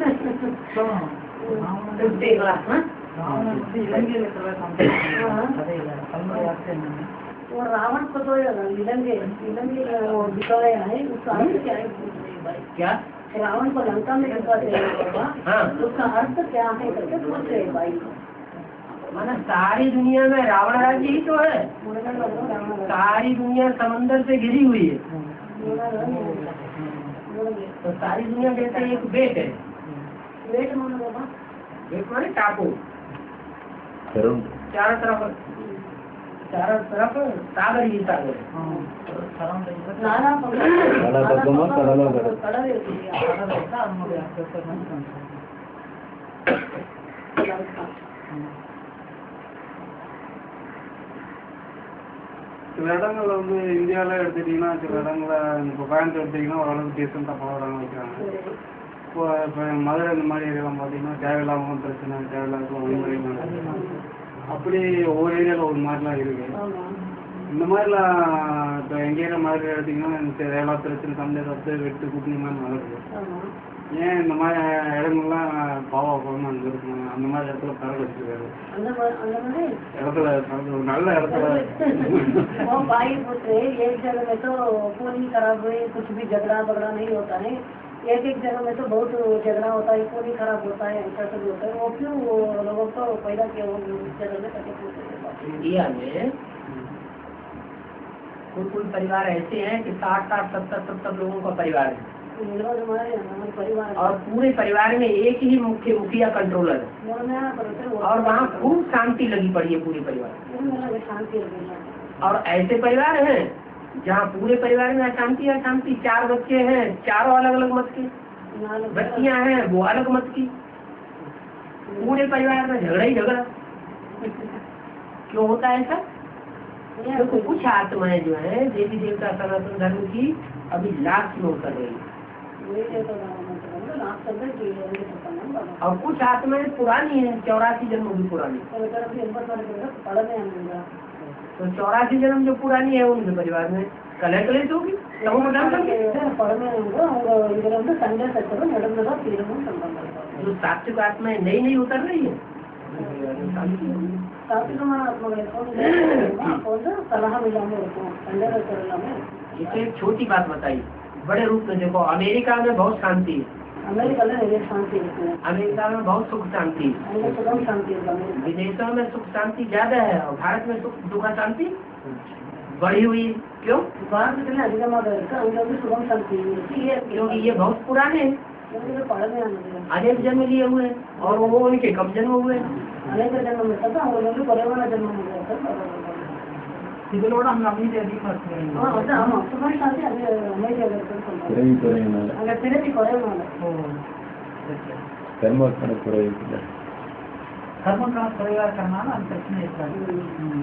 वो रावण को तो इलंगे इलंगे वो दिखाया है, उसका अर्थ क्या है क्या रावण को लंका में दिखाते हैं बाबा, हाँ उसका अर्थ क्या है करके पूछ रहे भाई। माना सारी दुनिया में रावण राज्य ही तो है, सारी दुनिया समंदर से घिरी हुई है, तो सारी दुनिया जैसे एक बेट है। वेट मानो बाबा, बेट माने टापू, करूं चारों तरफ चारों तरफ सागर ही सागर है। नाना नाना पगमा கடலா கடல் கடல் இருக்கு கடல் இருக்கா அதனுடைய சில இடங்கள்ல வந்து இந்தியாவில எடுத்துட்டீங்கன்னா சில இடங்கள்ல இப்போ கோயம்புத்தூர் எடுத்துட்டீங்கன்னா ஓரளவுக்கு டீசெண்டாக பரவாயில்ல வைக்கிறாங்க. இப்போ இப்போ மதுரை இந்த மாதிரி ஏரியாலாம் பார்த்தீங்கன்னா தேவையில்லாம பிரச்சனை, தேவையில்லாத வழிமுறைகள் அப்படி ஒவ்வொரு ஏரியாவில் ஒரு மாதிரிலாம் இருக்கு. இந்த மாதிரிலாம் இப்போ எங்கள் ஏரியா மாதிரி எடுத்திங்கன்னா தேவையில்லா பிரச்சனை, சண்டை சத்து வெட்டு குட்டி மாதிரி நடக்குது. ஏன் இந்த மாதிரி இடங்கள்லாம் பாவா போகணும் அங்கே இருக்கணும், அந்த மாதிரி இடத்துல பறக்க வச்சுருக்காரு இடத்துல ஒரு நல்ல இடத்துல वो भाई पूछे एक जगह में तो पूरी खराब हुई, कुछ भी झगड़ा बगड़ा नहीं होता है, एक एक जगह में तो बहुत झगड़ा होता है, पूरी खराब होता है, ऐसा सब होता है। वो क्यों लोगों को पैदा किया वो जगह में करके पूछते इंडिया में कुछ कुछ परिवार ऐसे हैं कि साठ साठ सत्तर सत्तर लोगों का परिवार है परिवार और पूरे परिवार में एक ही मुख्य मुखिया कंट्रोलर है और वहाँ खूब शांति लगी पड़ी है पूरे परिवार। शांति और ऐसे परिवार हैं जहाँ पूरे परिवार में अशांति अशांति, चार बच्चे हैं चारों अलग अलग मत के, बच्चियाँ हैं वो अलग मत की, पूरे परिवार में झगड़ा ही झगड़ा। क्यों होता है ऐसा? तो कुछ आत्माएं जो है देवी देवता सनातन धर्म की अभी लाश में उतर रही है और कुछ आत्माएं पुरानी है, चौरासी जन्म भी पुरानी। तो चौरासी जन्म जो पुरानी है उनके परिवार में कलह कलेश होगी, जो सात्विक आत्माएं नई नई उतर रही है சாத்விகமான ஆத்மாக்களை சலகம் இல்லாம இருக்கும், சண்டை எல்லாமே ये तो एक छोटी बात बताई, बड़े रूप में देखो अमेरिका में बहुत शांति है, अमेरिका में शांति है, अमेरिका में बहुत सुख शांति है, शांति है, विदेशों में सुख शांति ज्यादा है और भारत में सुख दुख शांति बढ़ी हुई। क्यों? भारत में अधिकமாக இருக்கு, அங்க வந்து சுகம் சாந்தி है, क्योंकि ये बहुत पुराने हैं, अनेक जन्म लिए हुए और वो उनके कम जन्म हुए, अनेक जन्म में तब அவங்க வந்து குறைவான ஜென்மம் இதோட நம்ம அமைதி அதிகமா இருக்கு. ஆ அதான் ஆமா, சுகம் சாந்தி அது அமைதியாக இருக்குன்னு சொல்றாங்க. பிறவி குறையினால அங்க பிறவி குறைவான கர்ம கணக்கு குறையில கர்ம கணக்கு குறைவா இருக்கறனால அந்த பிரச்சனை இருக்காது.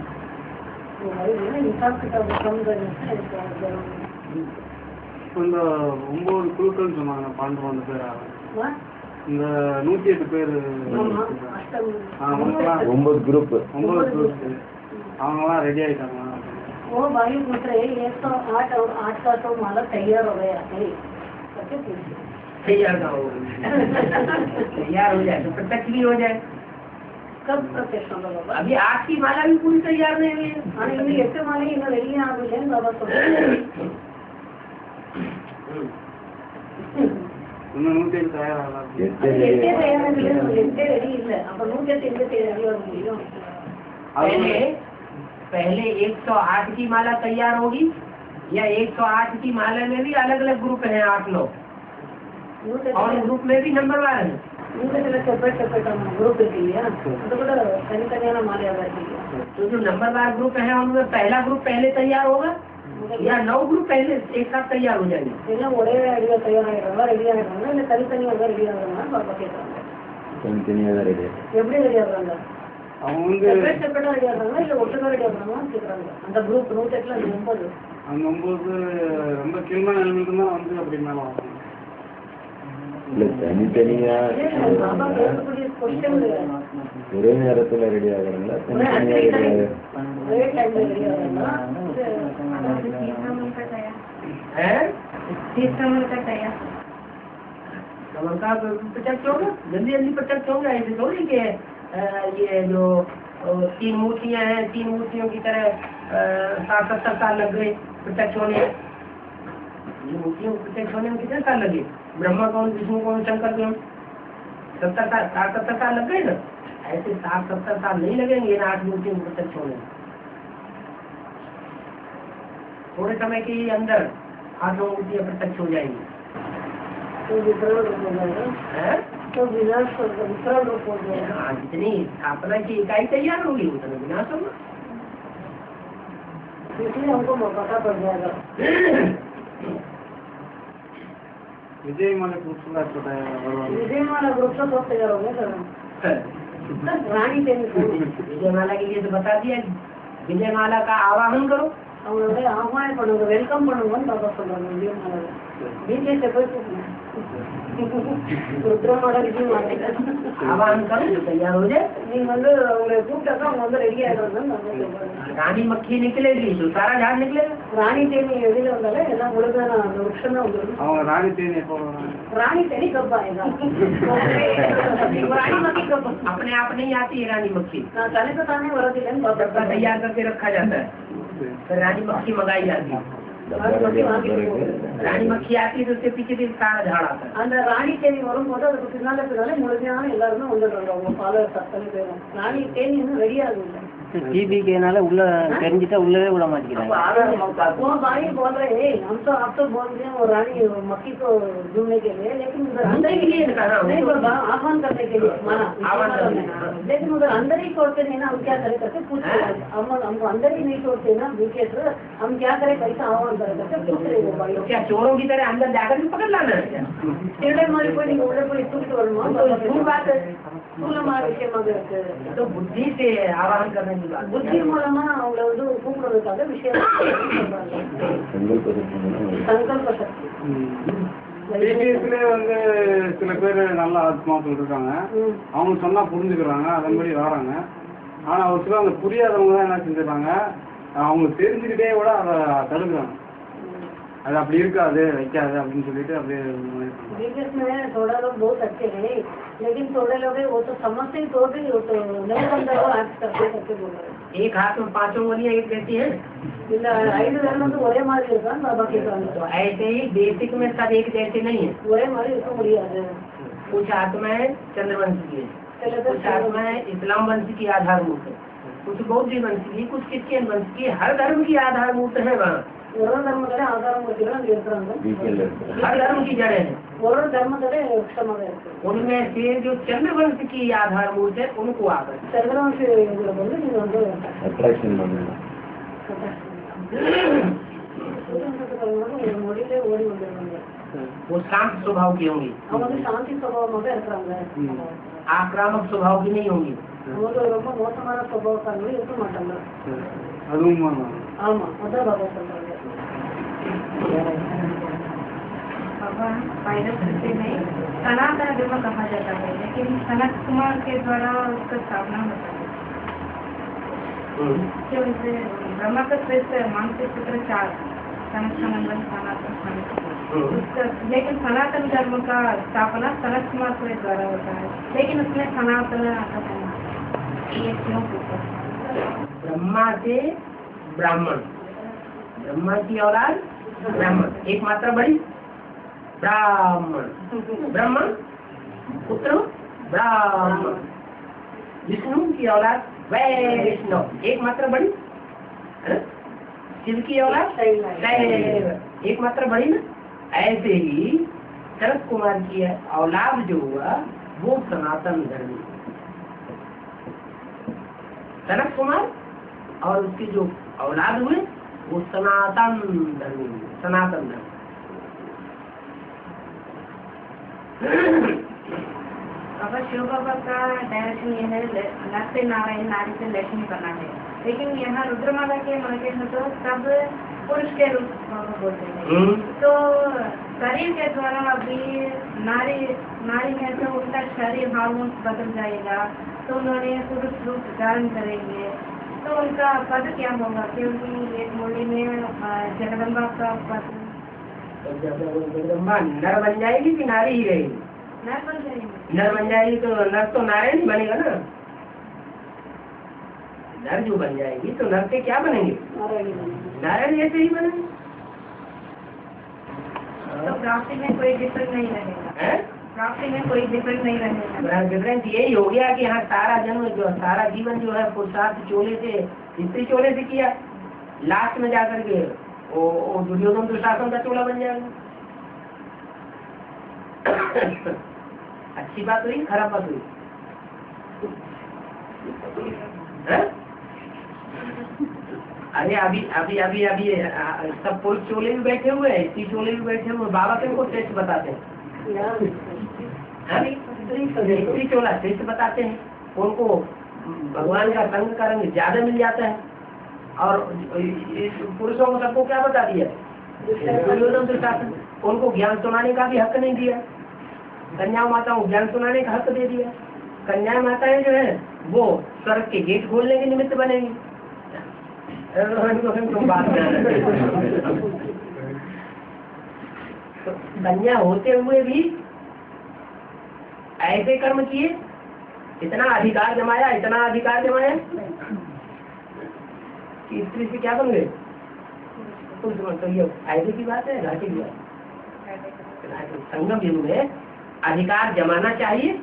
இந்த ஒன்பது குழுக்கள் சொன்னாங்க, பன்னெண்டு பன்னெண்டு பேர் ஆகும். இந்த நூத்தி எட்டு பேர் ஒன்பது குரூப் ஒன்பது குரூப் அவங்கலாம் ரெடி ஆயிட்டாங்க. वो भाई दूसरे एक सौ आठ और आठ का तो माला तैयार हो गया है, तैयार हो तैयार हो जाए तो प्रत्यक्ष भी हो जाए। कब प्रत्यक्ष होगा बाबा? अभी आठ की माला भी पूरी तैयार नहीं हुई है, हाँ इन्हें एट माला इन्हें रेडी आ गए हैं बाबा तो இன்னும் நூத்தி எட்டு தயாராகலாம். எட்டே தயாராக எட்டே ரெடி இல்லை, அப்போ நூற்றி எட்டு எங்கே ரெடி ஆக முடியும்? पहले पहले एक सौ आठ की माला तैयार होगी या एक सौ आठ की माला में भी अलग अलग ग्रुप हैं, आठ लोग और ग्रुप में भी नंबर वार है, सेपरेट सेपरेट ग्रुप है, तो बोला तनी तनी ना माले आगे तो जो नंबर वार ग्रुप है उनमें पहला ग्रुप पहले तैयार होगा या नौ ग्रुप पहले एक साथ तैयार हो जाएंगे? எல்லாம் ஒரே அடியா தயாராகிறாங்க, ரெடி ஆகிறாங்க, இல்லை தனித்தனியாக ரெடி ஆகிறாங்க பாப்பா கேட்குறாங்க. தனித்தனியாக தான் ரெடி எப்படி ரெடி ஆகுறாங்க? அவங்க வந்து செப்பரேட் செப்பரேட்டாக ரெடி ஆகுறாங்க இல்லை ஒட்டுக்கா ரெடி ஆகுறாங்கன்னு கேட்குறாங்க. அந்த குரூப் நூற்றி எட்டில் அந்த ஒன்பது அந்த ஒன்பது ரொம்ப கீழ்மான நிலைமைக்கு தான் வந்து அப்படி மேலே ஆகும். இல்லை தனித்தனியா பாபா கேட்கக்கூடிய கொஸ்டின் ஒரே நேரத்தில் ரெடி ஆகுறாங்களா தனித்தனியாக ரெடி ஆகுறாங்க? ஒரே டைமில் ரெடி ஆகுறாங்களா? तीसरा मन का तैयार कमल का प्रत्यक्ष होगा, जल्दी जल्दी प्रत्यक्ष होगा। ऐसे थोड़ी कि ये जो तीन मूर्तियां हैं, तीन मूर्तियों की तरह साठ सत्तर साल लग गए प्रत्यक्ष होने, ये मूर्तियों प्रत्यक्ष होने में कितने साल लगे? ब्रह्मा कौन, विष्णु कौन, शंकर कौन, सत्तर साल साठ सत्तर साल लग गए ना, ऐसे साठ सत्तर साल नहीं लगेंगे इन आठ मूर्तियों को प्रत्यक्ष होने में। थोड़े समय के अंदर आठों मूर्तियां प्रत्यक्ष हो जाएंगी। तो विकराल रूप हो जाएगा, तो विनाश विकराल रूप हो जाएगा। हाँ, जितनी स्थापना की इकाई तैयार होगी उतना विनाश होगा, इसलिए हमको पता पड़ जाएगा। விஜய் மாலை குரூப் विजय माला ग्रुप तो बहुत तैयार हो गया सर, रानी देवी विजय माला के लिए तो बता दिया, विजय माला का आवाहन करो, அவங்களுடைய ஆஹ்வானம் பண்ணுங்க, வெல்கம் பண்ணுங்கன்னு பாபா சொல்றாங்க. விஜய் மாலா பிகேஸ் போய் ருத்ரமாடா விஜய் மாலை आवाहन करो तो तैयार हो जाए। நீங்க வந்து அவங்களை கூப்பிட்டாக்கா அவங்க வந்து ரெடி ஆகிடுறாங்கன்னு रानी मक्खी निकलेगी तो सारा झाड़ निकलेगा। ராணி தேனி வெளியில வந்தாலே எல்லாம் முழுதான அந்த விருட்சம் தான் வந்துடும். அவங்க ராணி தேனி எப்போ வருவாங்க? ராணி தேனி கப் आएगा, रानी मक्खी कब अपने आप नहीं आती है रानी मक्खी, நான் தனித்து தானே வரதில்லைன்னு பாபா सबका तैयार करके रखा जाता है, फिर रानी मक्खी मंगाई जाती है। रानी मक्खी आती है तो उसके पीछे भी सारा झाड़ आता है। அந்த ராணி தேனி வரும்போது அதுக்கு பின்னால பின்னாலே முழுமையான எல்லாருமே வந்துடுறாங்க, அவங்க ஃபாலோவர்ஸ் அத்தனை பேரும். ராணி தேனி இன்னும் ரெடி ஆகுது, पीबीकेனால உள்ள தெரிஞ்சிட்டா உள்ளவே விட மாட்டேங்கிறாங்க। वो भाई बोल रहे हैं हम तो आप तो बोल रहे हैं वो रानी मक्खी को ढूंढने के लिए, लेकिन उधर अंदर के लिए नहीं बाबा, आह्वान करने के लिए माना, लेकिन उधर अंदर ही छोड़ते नहीं ना, हम क्या करें करके पूछ रहे हैं। हम हमको अंदर ही नहीं छोड़ते ना बीके, हम क्या करें कैसा आह्वान करें करके पूछ रहे हैं भाई। क्या चोरों की तरह अंदर जाकर भी पकड़ लाना है क्या? तेरे मारे कोई नहीं बोले कोई तूट वरमा तो झूठ बात है, तूल मार विषय मांगे तो बुद्धि से आह्वान करने की बात, புத்தி மூலமா அவங்கள வந்து கூப்பிடுறதுக்காக விஷயம் சங்கல்ப சக்தி. பிபிஎஸ்ல வந்து சில பேர் நல்ல ஆத்மாக்கள் இருக்காங்க, அவங்க சொன்னா புரிஞ்சுக்கிறாங்க, அதன்படி வராங்க. ஆனா ஒரு சில அந்த புரியாதவங்க தான் என்ன செஞ்சிடறாங்க, அவங்க தெரிஞ்சுக்கிட்டே கூட அதை தடுக்கிறாங்க. அது அப்படி இருக்காது வைக்காது அப்படின்னு சொல்லிட்டு அப்படியே बीकेस में थोड़ा लोग बहुत अच्छे हैं, लेकिन थोड़े लोग हैं वो तो समझते ही तो भी वो तो नहीं बनता वो आज करते करके बोल रहे हैं। एक हाथ में पांचों उंगलियां एक जैसी है, ಇಲ್ಲ ಐದು ಧರ್ಮ तो ಒರೇ ಮಾರಿ ಇರ್ತಾನೆ बाबा के कान तो ऐसे ही बेसिक में सब एक जैसे नहीं है। ಒರೇ ಮಾರಿ इसको मुड़ियाते हैं। कुछ आत्माएं चंद्रवंश की है, कुछ आत्माएं इस्लाम वंश की आधारभूत है, कुछ बौद्ध वंश की, कुछ क्रिश्चियन वंश की, हर धर्म की आधारभूत है वहाँ। ಒರೇ ಧರ್ಮ ಕಡೆ ಆಧಾರ ಮಾಡ್ತೀರಾ ಅಂತ ಹೇಳ್ತಾರಂತೆ। हर धर्म की जड़ें हैं, ಒರೇ ಧರ್ಮ ಕಡೆ ಕ್ಷಮ ಇರ್ತದೆ। उनमें से जो चंद्रवंश की आधारभूत है उनको आकर ಚಂದ್ರವಂಶ ಬಂದು ಇನ್ನೊಂದು ಅಟ್ರಾಕ್ಷನ್ ಮಾಡಲ್ಲ. ನೋಡಿಲೇ ಓಡಿ ಬಂದಿರೋದು वो शांत स्वभाव की होंगी, ಅವನು ಶಾಂತಿ ಸ್ವಭಾವ ಮಗ ಇರ್ತಾನೆ, आक्रामक स्वभाव की नहीं होंगी। ಅವನು ரொம்ப மோசமான ಸ್ವಭಾವக்காரங்க இருக்க மாட்டாங்க। அதுவும் ஆமா அதான் பாபா சொல்றாங்க। बाबा पायरस में सनातन धर्म कहा जाता है, लेकिन सनत कुमार के द्वारा उसका स्थापना होता है। क्यों इसे ब्रह्मा का श्रेष्ठ मानसिक सूत्र चार सनत सनातन सनातन सनत, उसका लेकिन सनातन धर्म का स्थापना सनत कुमार के द्वारा होता है, लेकिन उसमें सनातन आता है, ये क्यों पूछा? ब्रह्मा से ब्राह्मण, ब्रह्मा की औलाद ब्राह्मण, एक मात्रा बड़ी ब्राह्मण, ब्रह्मण पुत्र ब्राह्मण, विष्णु की औलाद वैष्णव, एक मात्रा बड़ी है ना? शिव की औलाद शैव, एक मात्रा बड़ी ना। ऐसे ही शरद कुमार की औलाद जो हुआ वो सनातन धर्मी, शरद कुमार और उसके जो औलाद हुए वो सनातन धर्मी, सनातन धर्म। बाबा शिव बाबा का डायरेक्शन ये है नर से नारायण, नारी से लक्ष्मी करना है, लेकिन यहाँ रुद्रमाला के मार्केट में तो सब पुरुष के रूप बाबा बोलते हैं, तो शरीर के द्वारा अभी नारी नारी है तो उनका शरीर हार्मोन बदल जाएगा, तो उन्होंने पुरुष रूप धारण करेंगे, तो उनका पद क्या होगा? क्योंकि एक मुरली में जगदम्बा का पद जगदम्बा नर बन जाएगी कि नारी ही रहेगी? नर बन जाएगी। नर बन जाएगी तो नर तो नारायण ही बनेगा ना। नर जो बन जाएगी तो नर से क्या बनेंगे? नारायण जैसे ही बनेंगे। तो प्राप्ति में कोई डिफरेंस नहीं रहेगा, प्राप्ति में कोई डिफरेंस नहीं रहेगा। डिफरेंस यही हो गया कि यहाँ सारा जन्म जो सारा जीवन जो है पुरुषार्थ चोले से स्त्री चोले से किया, लास्ट में जाकर के वो दुर्योधन दुशासन का चोला बन जाएगा। अच्छी बात हुई खराब बात हुई? अरे अभी अभी अभी अभी सब पुरुष चोले भी बैठे हुए हैं, स्त्री चोले भी बैठे हुए, बाबा किनको श्रेष्ठ बताते हैं? स्त्री चोला श्रेष्ठ बताते हैं, उनको भगवान का संग का रंग ज्यादा मिल जाता है, और पुरुषों को सबको क्या बता दिया? दुर्योधन दुशासन, उनको ज्ञान सुनाने का भी हक नहीं दिया, कन्या माताओं को ज्ञान सुनाने का हक दे दिया। कन्या माताएं जो है वो स्वर्ग के गेट खोलने के निमित्त बनेंगी। तुम बात तो कन्या होते हुए भी ऐसे कर्म किए, इतना अधिकार जमाया, इतना अधिकार जमाया कि स्त्री से क्या बन गए? तो ये फायदे की बात है, घाटे की बात। संगम युग में अधिकार जमाना चाहिए,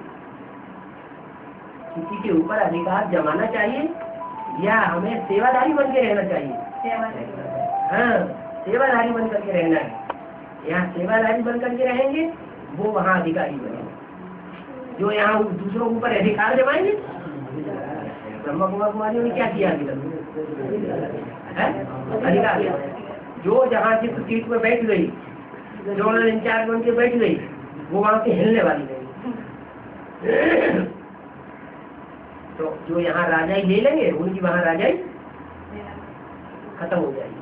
किसी के ऊपर अधिकार जमाना चाहिए, या हमें सेवादारी बन के रहना चाहिए? हाँ, सेवादारी बन करके रहना है। यहाँ सेवादारी बन करके रहेंगे, वो वहाँ अधिकारी बनेंगे। जो यहाँ दूसरों के ऊपर अधिकार जमाएंगे, ब्रह्मा कुमार कुमारियों ने क्या किया अभी तक? अधिकार जो जहाँ जिस सीट में बैठ गई, जो उन्होंने इंचार्ज बन के बैठ गई, वो वहाँ से हिलने वाली नहीं। तो जो यहाँ राजाई ले लेंगे, उनकी वहाँ राजाई खत्म हो जाएगी।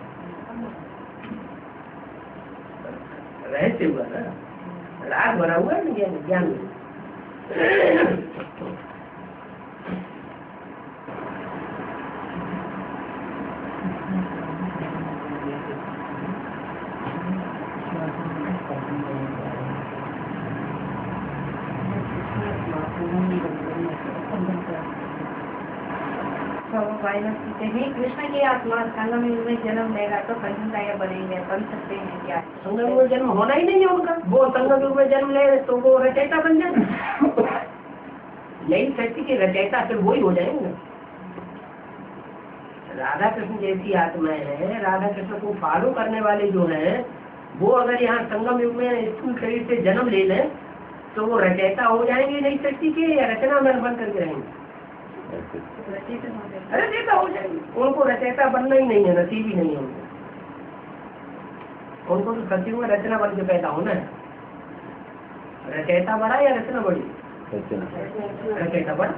रहस्य हुआ ना, राग भरा हुआ है ज्ञान में। माइनस सीखते हैं कृष्ण की आत्मा संगम युग में जन्म लेगा तो कंचनकाया बनेंगे, बन सकते हैं क्या? संगम युग में जन्म होना ही नहीं है उनका। वो संगम युग में जन्म ले तो वो रचयिता बन जाए, यही सृष्टि के रचयिता फिर वही हो जाएंगे। राधा कृष्ण जैसी आत्माएं हैं, राधा कृष्ण को फॉलो करने वाले जो हैं, वो अगर यहाँ संगम युग में स्थूल शरीर से जन्म ले लें तो वो रचयिता हो जाएंगे नई सृष्टि के, या रचना में बन करके रहेंगे? रचयिता हो जाएंगे। उनको रचयिता बनना ही नहीं है, नसीब ही नहीं है उनको। उनको तो सत्युग में रचना बन के पैदा होना है। रचयिता बड़ा या रचना बड़ी? रचयिता बड़ा।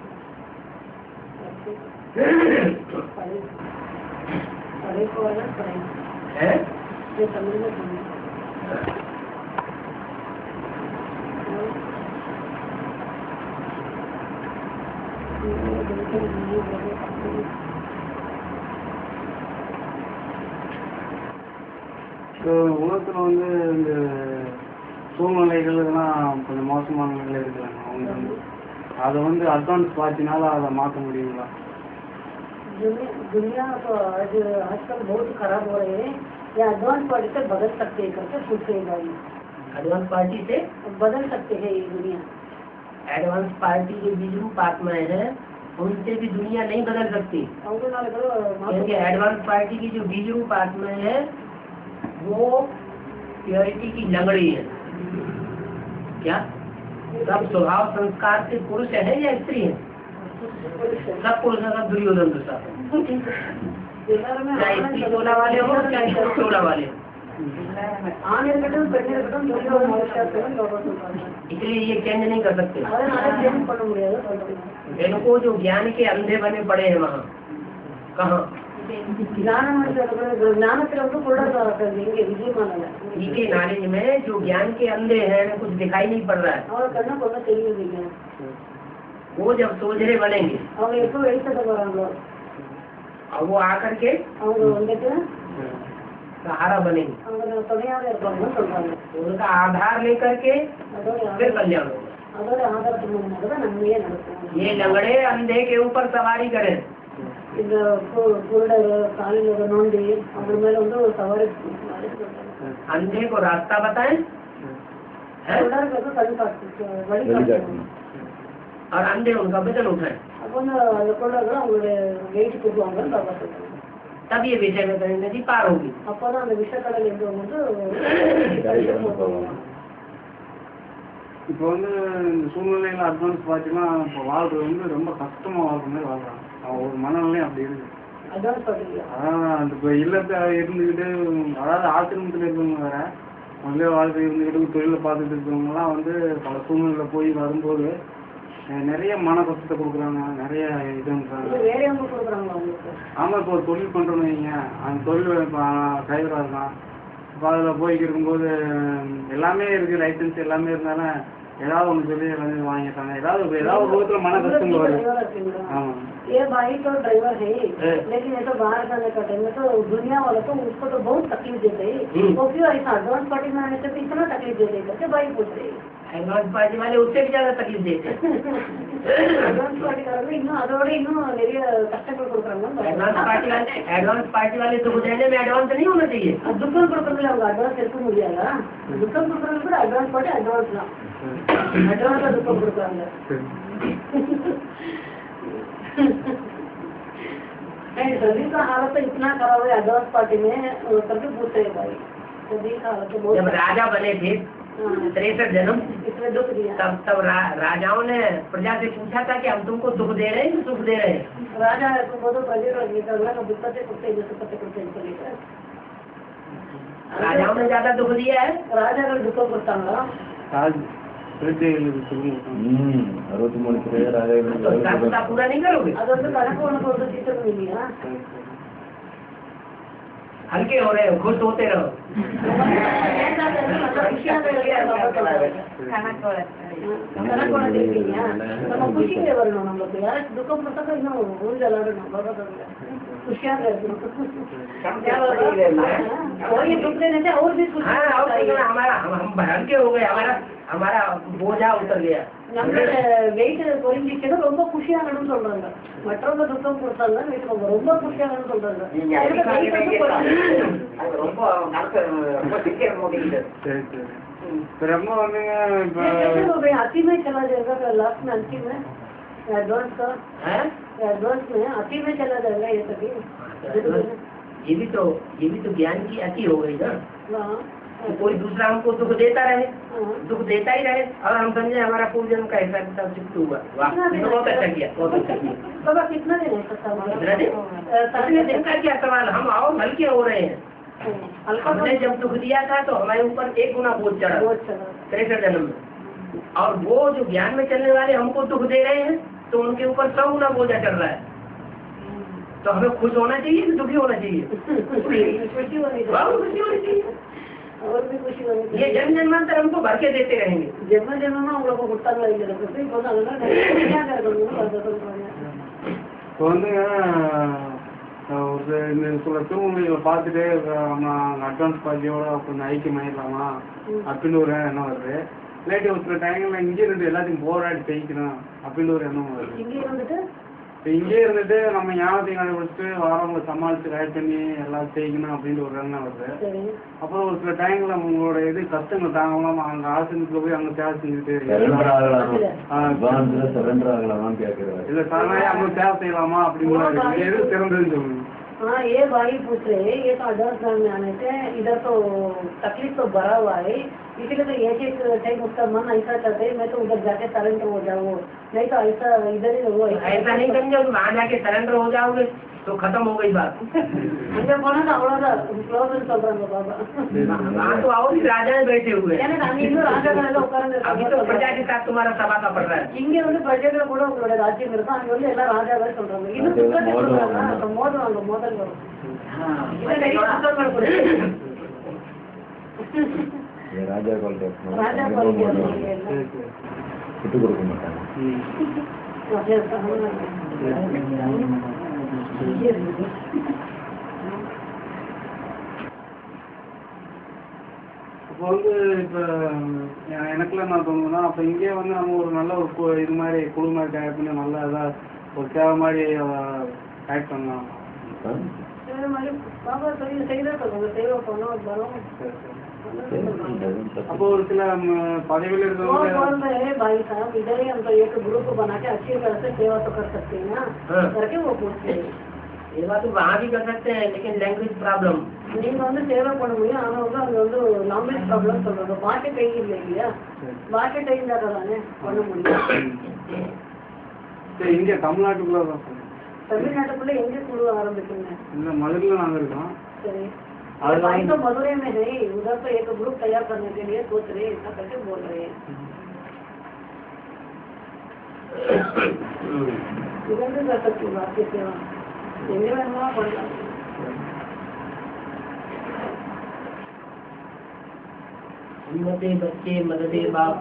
है இப்போ உலகத்தில் வந்து இந்த சூழ்நிலைகள் இதெல்லாம் கொஞ்சம் மோசமான நிலையில் இருக்கிறாங்க. அவங்க வந்து அதை வந்து அட்வான்ஸ் பார்ட்டினால அதை மாற்ற முடியுங்களா? दुनिया तो आज आजकल बहुत खराब हो रहे हैं, या एडवांस पार्टी से बदल सकते हैं करके पूछेगा। एडवांस पार्टी से बदल सकते हैं ये दुनिया। एडवांस पार्टी के बीजरूप आत्माएं हैं, उनसे भी दुनिया नहीं बदल सकती, क्योंकि एडवांस पार्टी की जो बीजरूप आत्माएं हैं वो प्योरिटी की लंगड़ी है। क्या सब स्वभाव संस्कार से पुरुष है या स्त्री है? सब पुरुष है, सब दुर्योधन दूसरा, चाहे स्त्री टोला वाले हो चाहे पुरुष टोला वाले हो। इसलिए ये चेंज नहीं कर सकते। इनको जो ज्ञान के अंधे बने पड़े हैं वहाँ, कहाँ के नॉलेज में जो ज्ञान के अंधे हैं, कुछ दिखाई नहीं पड़ रहा है, वो जब सोझरे बनेंगे और वो आकर के सहारा बनेंगे, उनका आधार लेकर के फिर कल्याण होगा। ये लंगड़े अंधे के ऊपर सवारी करें, अंधे को रास्ता बताएं और अंधे उनका वजन उठाएं, तब ये विषय में कहीं नदी पार होगी। இப்போ வந்து இந்த சூழ்நிலையில் அட்வான்ஸ் பார்த்தீங்கன்னா இப்போ வாழ்றது வந்து ரொம்ப கஷ்டமாக வாழ்ற மாதிரி வாழ்றாங்க. ஒரு மனநிலையும் அப்படி இருக்கு. அதான் அந்த இப்போ இல்லத்தை இருந்துக்கிட்டு, அதாவது ஆசிரமத்தில் இருக்கவங்க வேற, முதல்ல வாழ்க்கை இருந்துக்கிட்டு தொழிலை பார்த்துட்டு இருக்கவங்கலாம் வந்து பல சூழ்நிலையில் போய் வரும்போது நிறைய மன கஷ்டத்தை கொடுக்குறாங்க, நிறைய இதுன்றாங்க. ஆமாம், இப்போ ஒரு தொழில் பண்ணுறோன்னு வைங்க, அந்த தொழில் டிரைவராக இருக்கான், இப்போ அதில் போய்க்கு இருக்கும்போது எல்லாமே இருக்குது, லைசன்ஸ் எல்லாமே இருந்தாலும் ஏதாவது ஒன்று சொல்லி எல்லாமே வாங்கிட்டாங்க, ஏதாவது ஏதாவது ஒரு விதத்தில் மன கஷ்டம் வருது. ஆமாம், ये भाई तो ड्राइवर है, लेकिन ये तो बाहर जाने का टाइम में तो दुनिया वालों को उसको तो बहुत तकलीफ देते हैं। वो क्यों ऐसा एडवांस पार्टी में आने से तो इतना तकलीफ देते करके भाई पूछ रहे हैं। एडवांस पार्टी वाले उससे भी ज्यादा तकलीफ देते हैं। एडवांस पार्टी वाले इन्हों अदोड़े इन्हों நிறைய கஷ்டங்கள் கொடுக்குறாங்க। एडवांस पार्टी वाले एडवांस पार्टी वाले तो देने में एडवांस नहीं होना चाहिए। दुखम கொடுக்கறதுல அவங்க அட்வான்ஸ் எடுக்க முடியாதா? दुखम கொடுக்கறது கூட एडवांस पार्टी एडवांस தான், एडवांस தான் दुखम கொடுக்கறாங்க। सभी का हालत तो इतना खराब है एडवांस पार्टी में करके पूछ रहे भाई, सभी का हालत बहुत। जब राजा बने थे तिरसठ जन्म, इसमें दुख दिया, तब तब रा, राजाओं ने प्रजा से पूछा था कि हम तुमको दुख दे रहे हैं कि सुख दे रहे हैं? राजा है तो बहुत प्रजा का दुखते कुत्ते सुखते कुत्ते लेकर राजाओं ने ज्यादा दुख दिया है। राजा का दुख करता अरवत्ती मूणु पूरा नहीं करोगे, हल्के हो रहे हो, खुश होते रहो। ಖುಷಿಗೆ ಬರೋಣ ನಮ್ಮದು, ಯಾರು ದುಃಖ ಪಡ್ತಾಗ ಇನ್ನೂ ಊರಿಗೆಲ್ಲಾಡೋಣ ಖುಷಿಯಾಗಿ ಅವ್ರಿಗೆ ದುಃಖ ಏನಿದೆ ಅವ್ರು भी हमारा हम हल्के हो गए, हमारा हमारा बोझा उतर गया நம்மளோட வெயிட் குறைஞ்சிச்சுன்னா ரொம்ப குஷியாகணும்னு சொல்றாங்க. மற்றவங்க துக்கம் கொடுத்தாங்க வீட்டுக்கு ரொம்ப குஷியாகணும்னு சொல்றாங்க. ரொம்ப ரொம்ப சீக்கிரம் ஓடிக்கிட்டு. சரி சரி. ब्रह्मा में अति में चला जाएगा लास्ट में अंतिम में एडवांस का एडवांस में अति में चला जाएगा ये सभी. ये भी तो ये भी तो ज्ञान की अति हो गई ना. तो कोई दूसरा हमको दुख देता रहे, दुख देता ही रहे और हम समझे हमारा पूजन का हिसाब किताब चिपट हुआ. वाह बहुत अच्छा किया, बहुत अच्छा किया. बाबा कितना दिन है कितना दिन? कितने दिन का क्या सवाल, हम और हल्के हो रहे हैं. हमने जब दुख दिया था तो हमारे ऊपर एक गुना बोझ चढ़ा तिरसठ जन्म में, और वो जो ज्ञान में चलने वाले हमको दुख दे रहे हैं तो उनके ऊपर सौ गुना बोझा चढ़ रहा है. तो हमें खुश होना चाहिए कि दुखी होना चाहिए? खुशी होनी चाहिए. और भी खुशी होनी चाहिए. ये जन्म जन्मांतर हमको भर के देते रहेंगे. जन्म जन्म में हम लोग को गुस्सा लगेगा कुछ बोला ना क्या कर दूंगा. இப்போ வந்துங்க ஒரு சில சூழ்நிலைகளை பார்த்துட்டு நம்ம அட்வான்ஸ் பார்ட்டியோட கொஞ்சம் ஐக்கியமாயிடலாமா அப்படின்னு ஒரு எண்ணம் வருது. இல்லாட்டி ஒரு சில டைம்ல இங்கே இருந்து எல்லாத்தையும் போராடி ஜெயிக்கணும் அப்படின்னு ஒரு எண்ணம் வருது. இங்கே இருந்துட்டு இப்போ இங்கே இருந்துட்டு நம்ம ஞானத்தையும் கண்டுபிடிச்சிட்டு வரவங்களை சமாளித்து கைட் பண்ணி எல்லாம் செய்யணும் அப்படின்னு ஒரு எண்ணம் வருது. அப்புறம் ஒரு சில டைம்ல உங்களோட இது கஷ்டங்கள் தாங்கலாம் அங்கே ஆசிரியத்துல போய் அங்கே சேவை செஞ்சுட்டு இல்லை தானே அங்கே சேவை செய்யலாமா அப்படிங்கிற எது சிறந்ததுன்னு சொல்லுங்க. हाँ ये भाई पूछ रहे हैं ये तो अदर्स में आने से इधर तो तकलीफ तो भरा हुआ है इसीलिए तो एक एक टाइम उसका मन ऐसा चाहते है मैं तो उधर जाके सरेंडर हो जाऊँ नहीं तो ऐसा इधर ही रहो. ऐसा नहीं करेंगे वहाँ जाके सरेंडर हो जाओगे तो खत्म हो गई बात. मुझे बोला था अवड़ा क्लोज चल रहा है बाबा. वहाँ तो और भी राजा बैठे हुए हैं. राजा अभी तो प्रजा के साथ तुम्हारा सभा का पड़ रहा है. இங்கே வந்து பிரஜைகள் கூட உங்களோட ராஜ்யம் இருக்கும் அங்கே வந்து எல்லாம் ராஜாவே சொல்றாங்க. இன்னும் சுத்தத்தை சொல்றாங்க மோதுவாங்க மோதல் வரும். ராஜா ராஜா விட்டு கொடுக்க மாட்டாங்க. இப்போ வந்து இப்போ எனக்குள்ள என்ன தோணுதுன்னா அப்போ இங்கே வந்து நம்ம ஒரு நல்ல ஒரு இது மாதிரி குழு மாதிரி கனெக்ட் பண்ணி நல்லா இதாக ஒரு சேவை மாதிரி கனெக்ட் பண்ணலாம். அப்போ ஒரு சில பதவியில் இருக்கிறவங்க भाई साहब इधर ही हम तो एक ग्रुप बना के अच्छी तरह से सेवा तो कर सकते हैं ना करके वो पूछते हैं. सेवा तो वहाँ भी कर सकते हैं लेकिन लैंग्वेज प्रॉब्लम. நீங்கள் வந்து சேவை பண்ண முடியும் ஆனால் வந்து அங்கே வந்து லாங்குவேஜ் ப்ராப்ளம் சொல்கிறாங்க. பாஷை கை இல்லை இல்லையா பாஷை கை இருந்தால் தானே பண்ண முடியும். சரி இங்கே தமிழ்நாட்டுக்குள்ள தான் தமிழ்நாட்டுக்குள்ளே எங்கே குழு ஆரம்பிக்குங்க? இல்லை மதுரையில் நாங்கள் இருக்கோம். சரி भाई तो मधुरे में है उधर तो एक ग्रुप तैयार करने के लिए सोच रहे हैं इतना कैसे बोल रहे हैं. इधर भी कर सकती हूँ आपकी सेवा हिंदी में वहाँ पढ़ना मदे बच्चे मददे बाप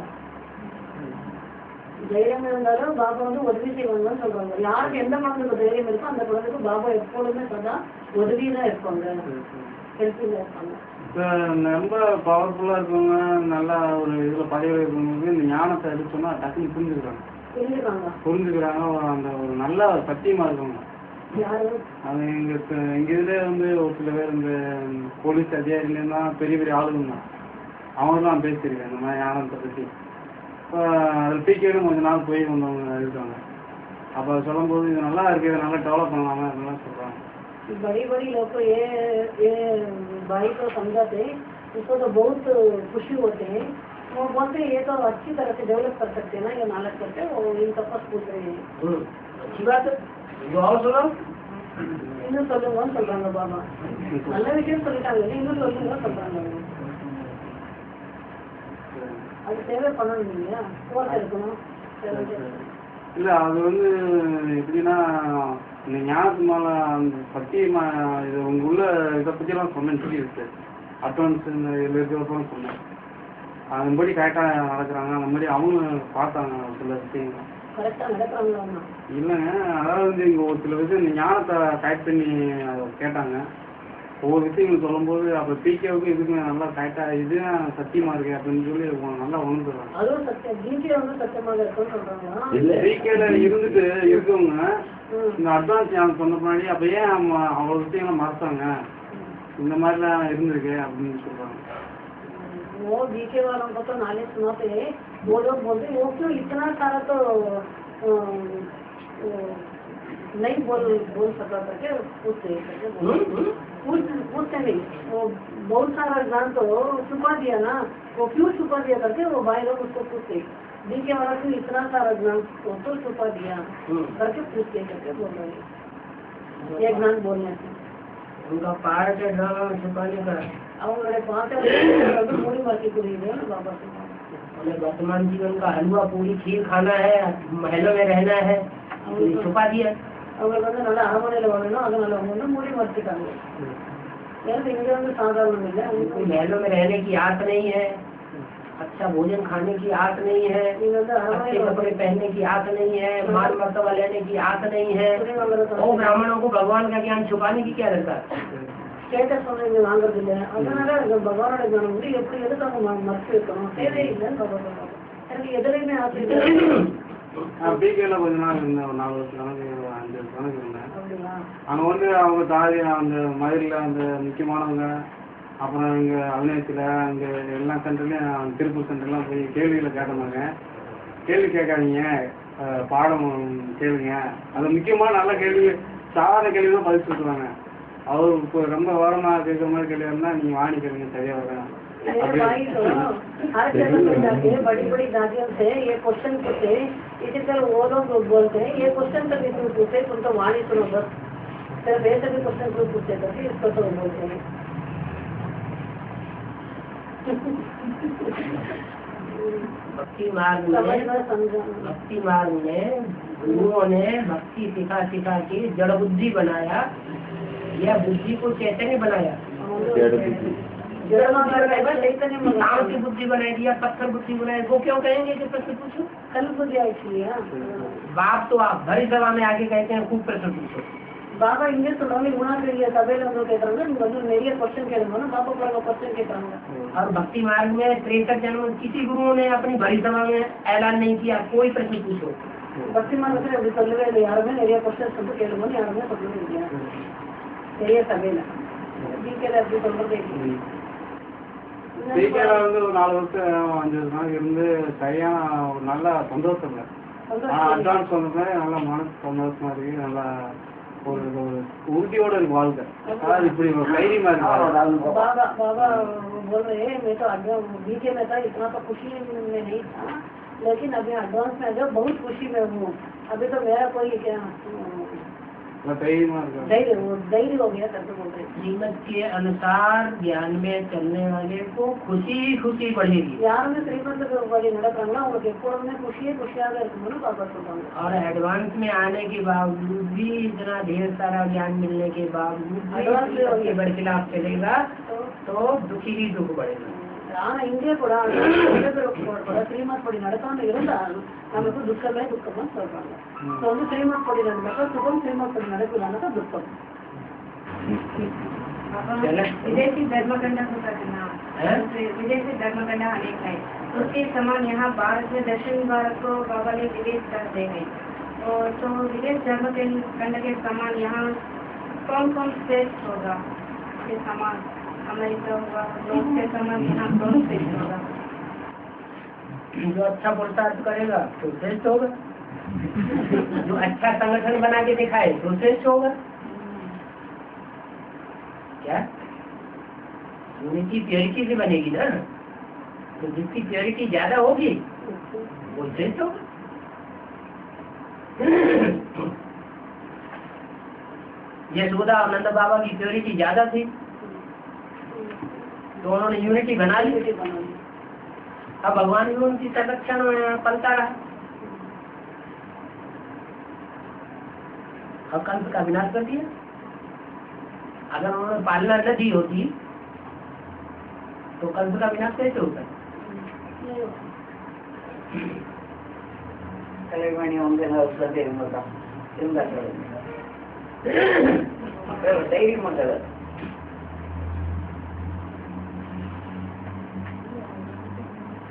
தைரியம் இருந்தாலும் பாபா வந்து உதவி செய்வாங்கன்னு சொல்றாங்க. யாருக்கு எந்த குழந்தைக்கு தைரியம் இருக்கோ அந்த குழந்தைக்கு பாபா எப்பொழுதுமே சதா உதவி தான் இருப்பாங்க ஹெல்ப்பிங்காக இருப்பாங்க. இப்போ ரொம்ப பவர்ஃபுல்லாக இருக்கவங்க நல்லா ஒரு இதில் பதவியில் இருக்கவங்களுக்கு இந்த ஞானத்தை எடுத்தோம்னா டக்குன்னு புரிஞ்சுக்கிறாங்க புரிஞ்சுக்காங்க புரிஞ்சுக்கிறாங்க அந்த ஒரு நல்ல சத்தியமாக இருக்கவங்க. யாரு அது எங்கள் எங்கள் இதில் வந்து ஒரு சில பேர் இந்த போலீஸ் அதிகாரிலாம் பெரிய பெரிய ஆளுங்க தான் அவங்க தான் பேசியிருக்கேன் இந்த மாதிரி ஞானத்தை பற்றி. இப்போ அதில் பிகேடும் கொஞ்ச நாள் போய் வந்தவங்க இருக்காங்க. அப்போ சொல்லும்போது இது நல்லா இருக்குது இதை நல்லா டெவலப் பண்ணலாமா அப்படிலாம் சொல்கிறாங்க. बड़ी बड़ी लोग तो ये ये भाई को समझाते हैं उसको तो बहुत खुशी होते हैं. वो बोलते हैं ये तो अच्छी तरह से डेवलप कर सकते हैं ना ये नालक करके वो इन सबको पूछ रहे हैं. अच्छी बात है और सुनो இன்னும் சொல்லுங்கன்னு சொல்றாங்க பாபா. நல்ல விஷயம் சொல்லிட்டாங்க இன்னும் சொல்லுங்க சொல்றாங்க. அது சேவை பண்ணணும் இல்லையா போட்டு இருக்கணும். இல்லை அது வந்து எப்படின்னா இந்த ஞானத்து மேலே அந்த சத்தியமா இது உங்க உள்ள இதை பற்றிலாம் சொன்னேன் சொல்லி இருக்கு அட்வான்ஸ் இந்த இதில் இருக்கிறப்பெல்லாம் சொன்னேன். அதுபடி கரெக்டாக நடக்கிறாங்க அந்த மாதிரி அவங்க பார்த்தாங்க சில விஷயங்கள் இல்லைங்க. அதாவது வந்து இங்கே ஒரு சில விஷயம் இந்த ஞானத்தை கரெக்ட் பண்ணி அதை கேட்டாங்க. ஒவ்வொரு விஷயங்கள் சொல்லும்போது அப்போ பிகேவுக்கு இதுக்கு நல்லா கரெக்டாக இதுதான் சத்தியமாக இருக்கு அப்படின்னு சொல்லி நல்லா உணர்ந்துடுறாங்க. அதுவும் சத்தியம், பிகே வந்து சத்தியமாக இருக்குன்னு சொல்கிறாங்க. பிகேல இருந்துட்டு இருக்கவங்க இந்த அட்வான்ஸ் ஞானம் சொன்ன முன்னாடி அப்போ ஏன் அவங்க அவ்வளோ விஷயங்களை மறைச்சாங்க, இந்த மாதிரிலாம் இருந்திருக்கு அப்படின்னு சொல்கிறாங்க. वो बीके वालों को तो नाले सुनाते हैं, वो लोग बोलते वो क्यों इतना सारा तो नहीं बोल बोल सका करके पूछते पूछते नहीं, वो बहुत सारा ज्ञान तो छुपा दिया ना, वो क्यों छुपा दिया करके वो भाई लोग उसको पूछते, बीके वाला क्यों इतना सारा ज्ञान वो तो छुपा दिया करके पूछते करके बोल रहे हैं। ये ज्ञान बोलने से उनका पार्ट है ड्रामा छुपाने का। அவங்களுடைய பாட்டை மூடி மறைக்க புரியுது बाबा से। वर्तमान जीवन का हलवा पूरी खीर खाना है, महलों में रहना है, छुपा दिया। அவங்களுக்கு வந்து நல்ல அரமனையில் வரணும், அதனால அவங்க வந்து மூடி மறைச்சிட்டாங்க। ஏன்னா இங்கே வந்து சாதாரணம் இல்லை, महलों में रहने की आस नहीं है, अच्छा भोजन खाने की आस नहीं है, अच्छे कपड़े पहनने की आस नहीं है, मान मर्तबा लेने की आस नहीं है, वो ब्राह्मणों को भगवान का ज्ञान छुपाने की क्या दरकार। ஸ்டேட்டஸ் வந்து இங்கே வாங்குறதில்லை, அதனால பகவானோட ஞானம் வந்து எப்படி எதுக்கு அவங்க மறைச்சு வைக்கணும், தேவையில்லைன்னு பாபா சொல்றாங்க. எனக்கு எதுலையுமே ஆசை இல்லை. பிகேல கொஞ்ச நாள் இருந்தேன், ஒரு நாலு வருஷம் கணக்கு அஞ்சு வருஷம் கணக்கு இருந்தேன். அப்படிங்களா? அங்கே வந்து அவங்க தாதி அந்த மதுரையில் அந்த முக்கியமானவங்க, அப்புறம் இங்கே அபிநயத்தில் அங்கே எல்லா சென்டர்லையும் திருப்பூர் சென்டர்லாம் போய் கேள்விகளை கேட்டோம்னாங்க. கேள்வி கேட்காதீங்க, பாடம் கேளுங்க, அது முக்கியமான நல்ல கேள்வி, சாதாரண கேள்வி தான் பதில் சொல்லுவாங்க. அவர் இப்போ ரொம்ப வாரமாக கேட்குற மாதிரி கேள்வி இருந்தால் நீங்கள் வாணி கேளுங்க, சரியாக வரேன். भाई तो हर जगह पे जाके बड़ी बड़ी दादियों से ये क्वेश्चन पूछे, इसी तरह वो लोग बोलते हैं ये क्वेश्चन तक तुम पूछे, तुम तो वाणी सुनो बस, सिर्फ ऐसे भी क्वेश्चन कोई पूछे करके इसको तो बोलते हैं। भक्ति मार्ग में भक्ति मार्ग में गुरुओं ने भक्ति सिखा सिखा के जड़ बुद्धि बनाया या बुद्धि को चैतन्य बनाया, नाम की बुद्धि बनाई दिया, पत्थर बुद्धि बनाई। वो क्यों कहेंगे कि प्रश्न पूछो, कल बुद्धि आई थी। बाप तो आप भरी सभा में आके कहते हैं खूब प्रश्न पूछो। बाबा इंगे सुनामी गुणा करिए सभेल कहते मेरी क्वेश्चन केगा ना बाबा को क्वेश्चन केगा। और भक्ति मार्ग में तिरसठ जन्म किसी गुरुओं ने अपनी भरी सभा में ऐलान नहीं किया कोई प्रश्न पूछो। भक्ति मार्ग से अभी சொல்லவே இல்லை, யாருமே நிறைய क्वेश्चन வந்து கேளுங்க, யாருமே சொல்லவே இல்லை, நிறைய சபையில பிகேல அப்படி சொல்றதே இல்லை. பிகேல வந்து ஒரு நாலு வருஷம் அஞ்சு வருஷம் இருந்து சரியான ஒரு நல்ல சந்தோஷம் இல்லை, அட்வான்ஸ் வந்தது நல்லா மனசு சந்தோஷமா இருக்கு, நல்லா ஒரு उर्दियोட एक வாழ்க்கை, அதாவது இப்படி ஒரு தைரியமா இருக்கு। बाबा बाबा बोल रहे हैं मैं तो बीके में था, इतना तो खुशी में नहीं था, लेकिन अभी एडवांस में जो बहुत खुशी में हूँ, अभी तो मेरा कोई क्या தைரியமா இருக்கு, धैर्य धैर्य हो गया करके बोल रहे। श्रीमत के अनुसार ज्ञान में चलने वाले को खुशी खुशी बढ़ेगी, யாருமே श्रीमत वाली நடக்கிறாங்கன்னா உங்களுக்கு எப்பொழுதுமே खुशी खुशिயாக இருக்கும்னு बाबा சொல்றாங்க। और एडवांस में आने के बावजूद भी इतना ढेर सारा ज्ञान मिलने के बावजूद भी बरखिलाफ चलेगा तो दुखी ही दुख बढ़ेगा। ஆனா இங்கே கூட ஸ்ரீமத் படி நடக்காம இருந்தால் நமக்கு துக்கமே துக்கமா சொல்றாங்க। வந்து ஸ்ரீமத் படி நடந்தாக்கா சுகம், ஸ்ரீமத் படி நடக்கலாம்னாக்கா துக்கம்। विदेशी धर्मगंडा को करना, विदेशी धर्मगंडा अनेक है, उसके समान यहाँ भारत में दक्षिण भारत को बाबा ने विदेश करते हैं, तो विदेश धर्मगंड के समान यहाँ कौन कौन श्रेष्ठ होगा, के समान अमेरिका होगा, लोग के समान यहाँ कौन श्रेष्ठ होगा। जो अच्छा पुरुषार्थ करेगा तो श्रेष्ठ होगा, जो अच्छा संगठन बना के दिखाए तो श्रेष्ठ होगा। क्या यूनिटी प्योरिटी से बनेगी ना, तो जिसकी प्योरिटी ज्यादा होगी वो श्रेष्ठ होगा। यशोदा और नंद बाबा की प्योरिटी ज्यादा थी तो उन्होंने यूनिटी बना ली, अब भगवान भी उनकी संरक्षण में पलता रहा। अब कंस का विनाश कर दिया, अगर उन्होंने पालना न दी होती तो कंस का विनाश कैसे होता। தலைவணி வந்து இருந்தா இருந்தா தைரியம்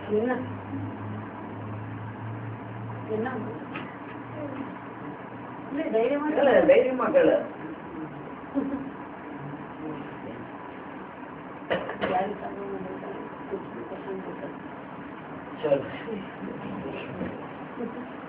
என்ன என்ன இல்லை தைரியமா கேளு, தைரியமா கேளு. யாரு சாப்பிட சொல்லு.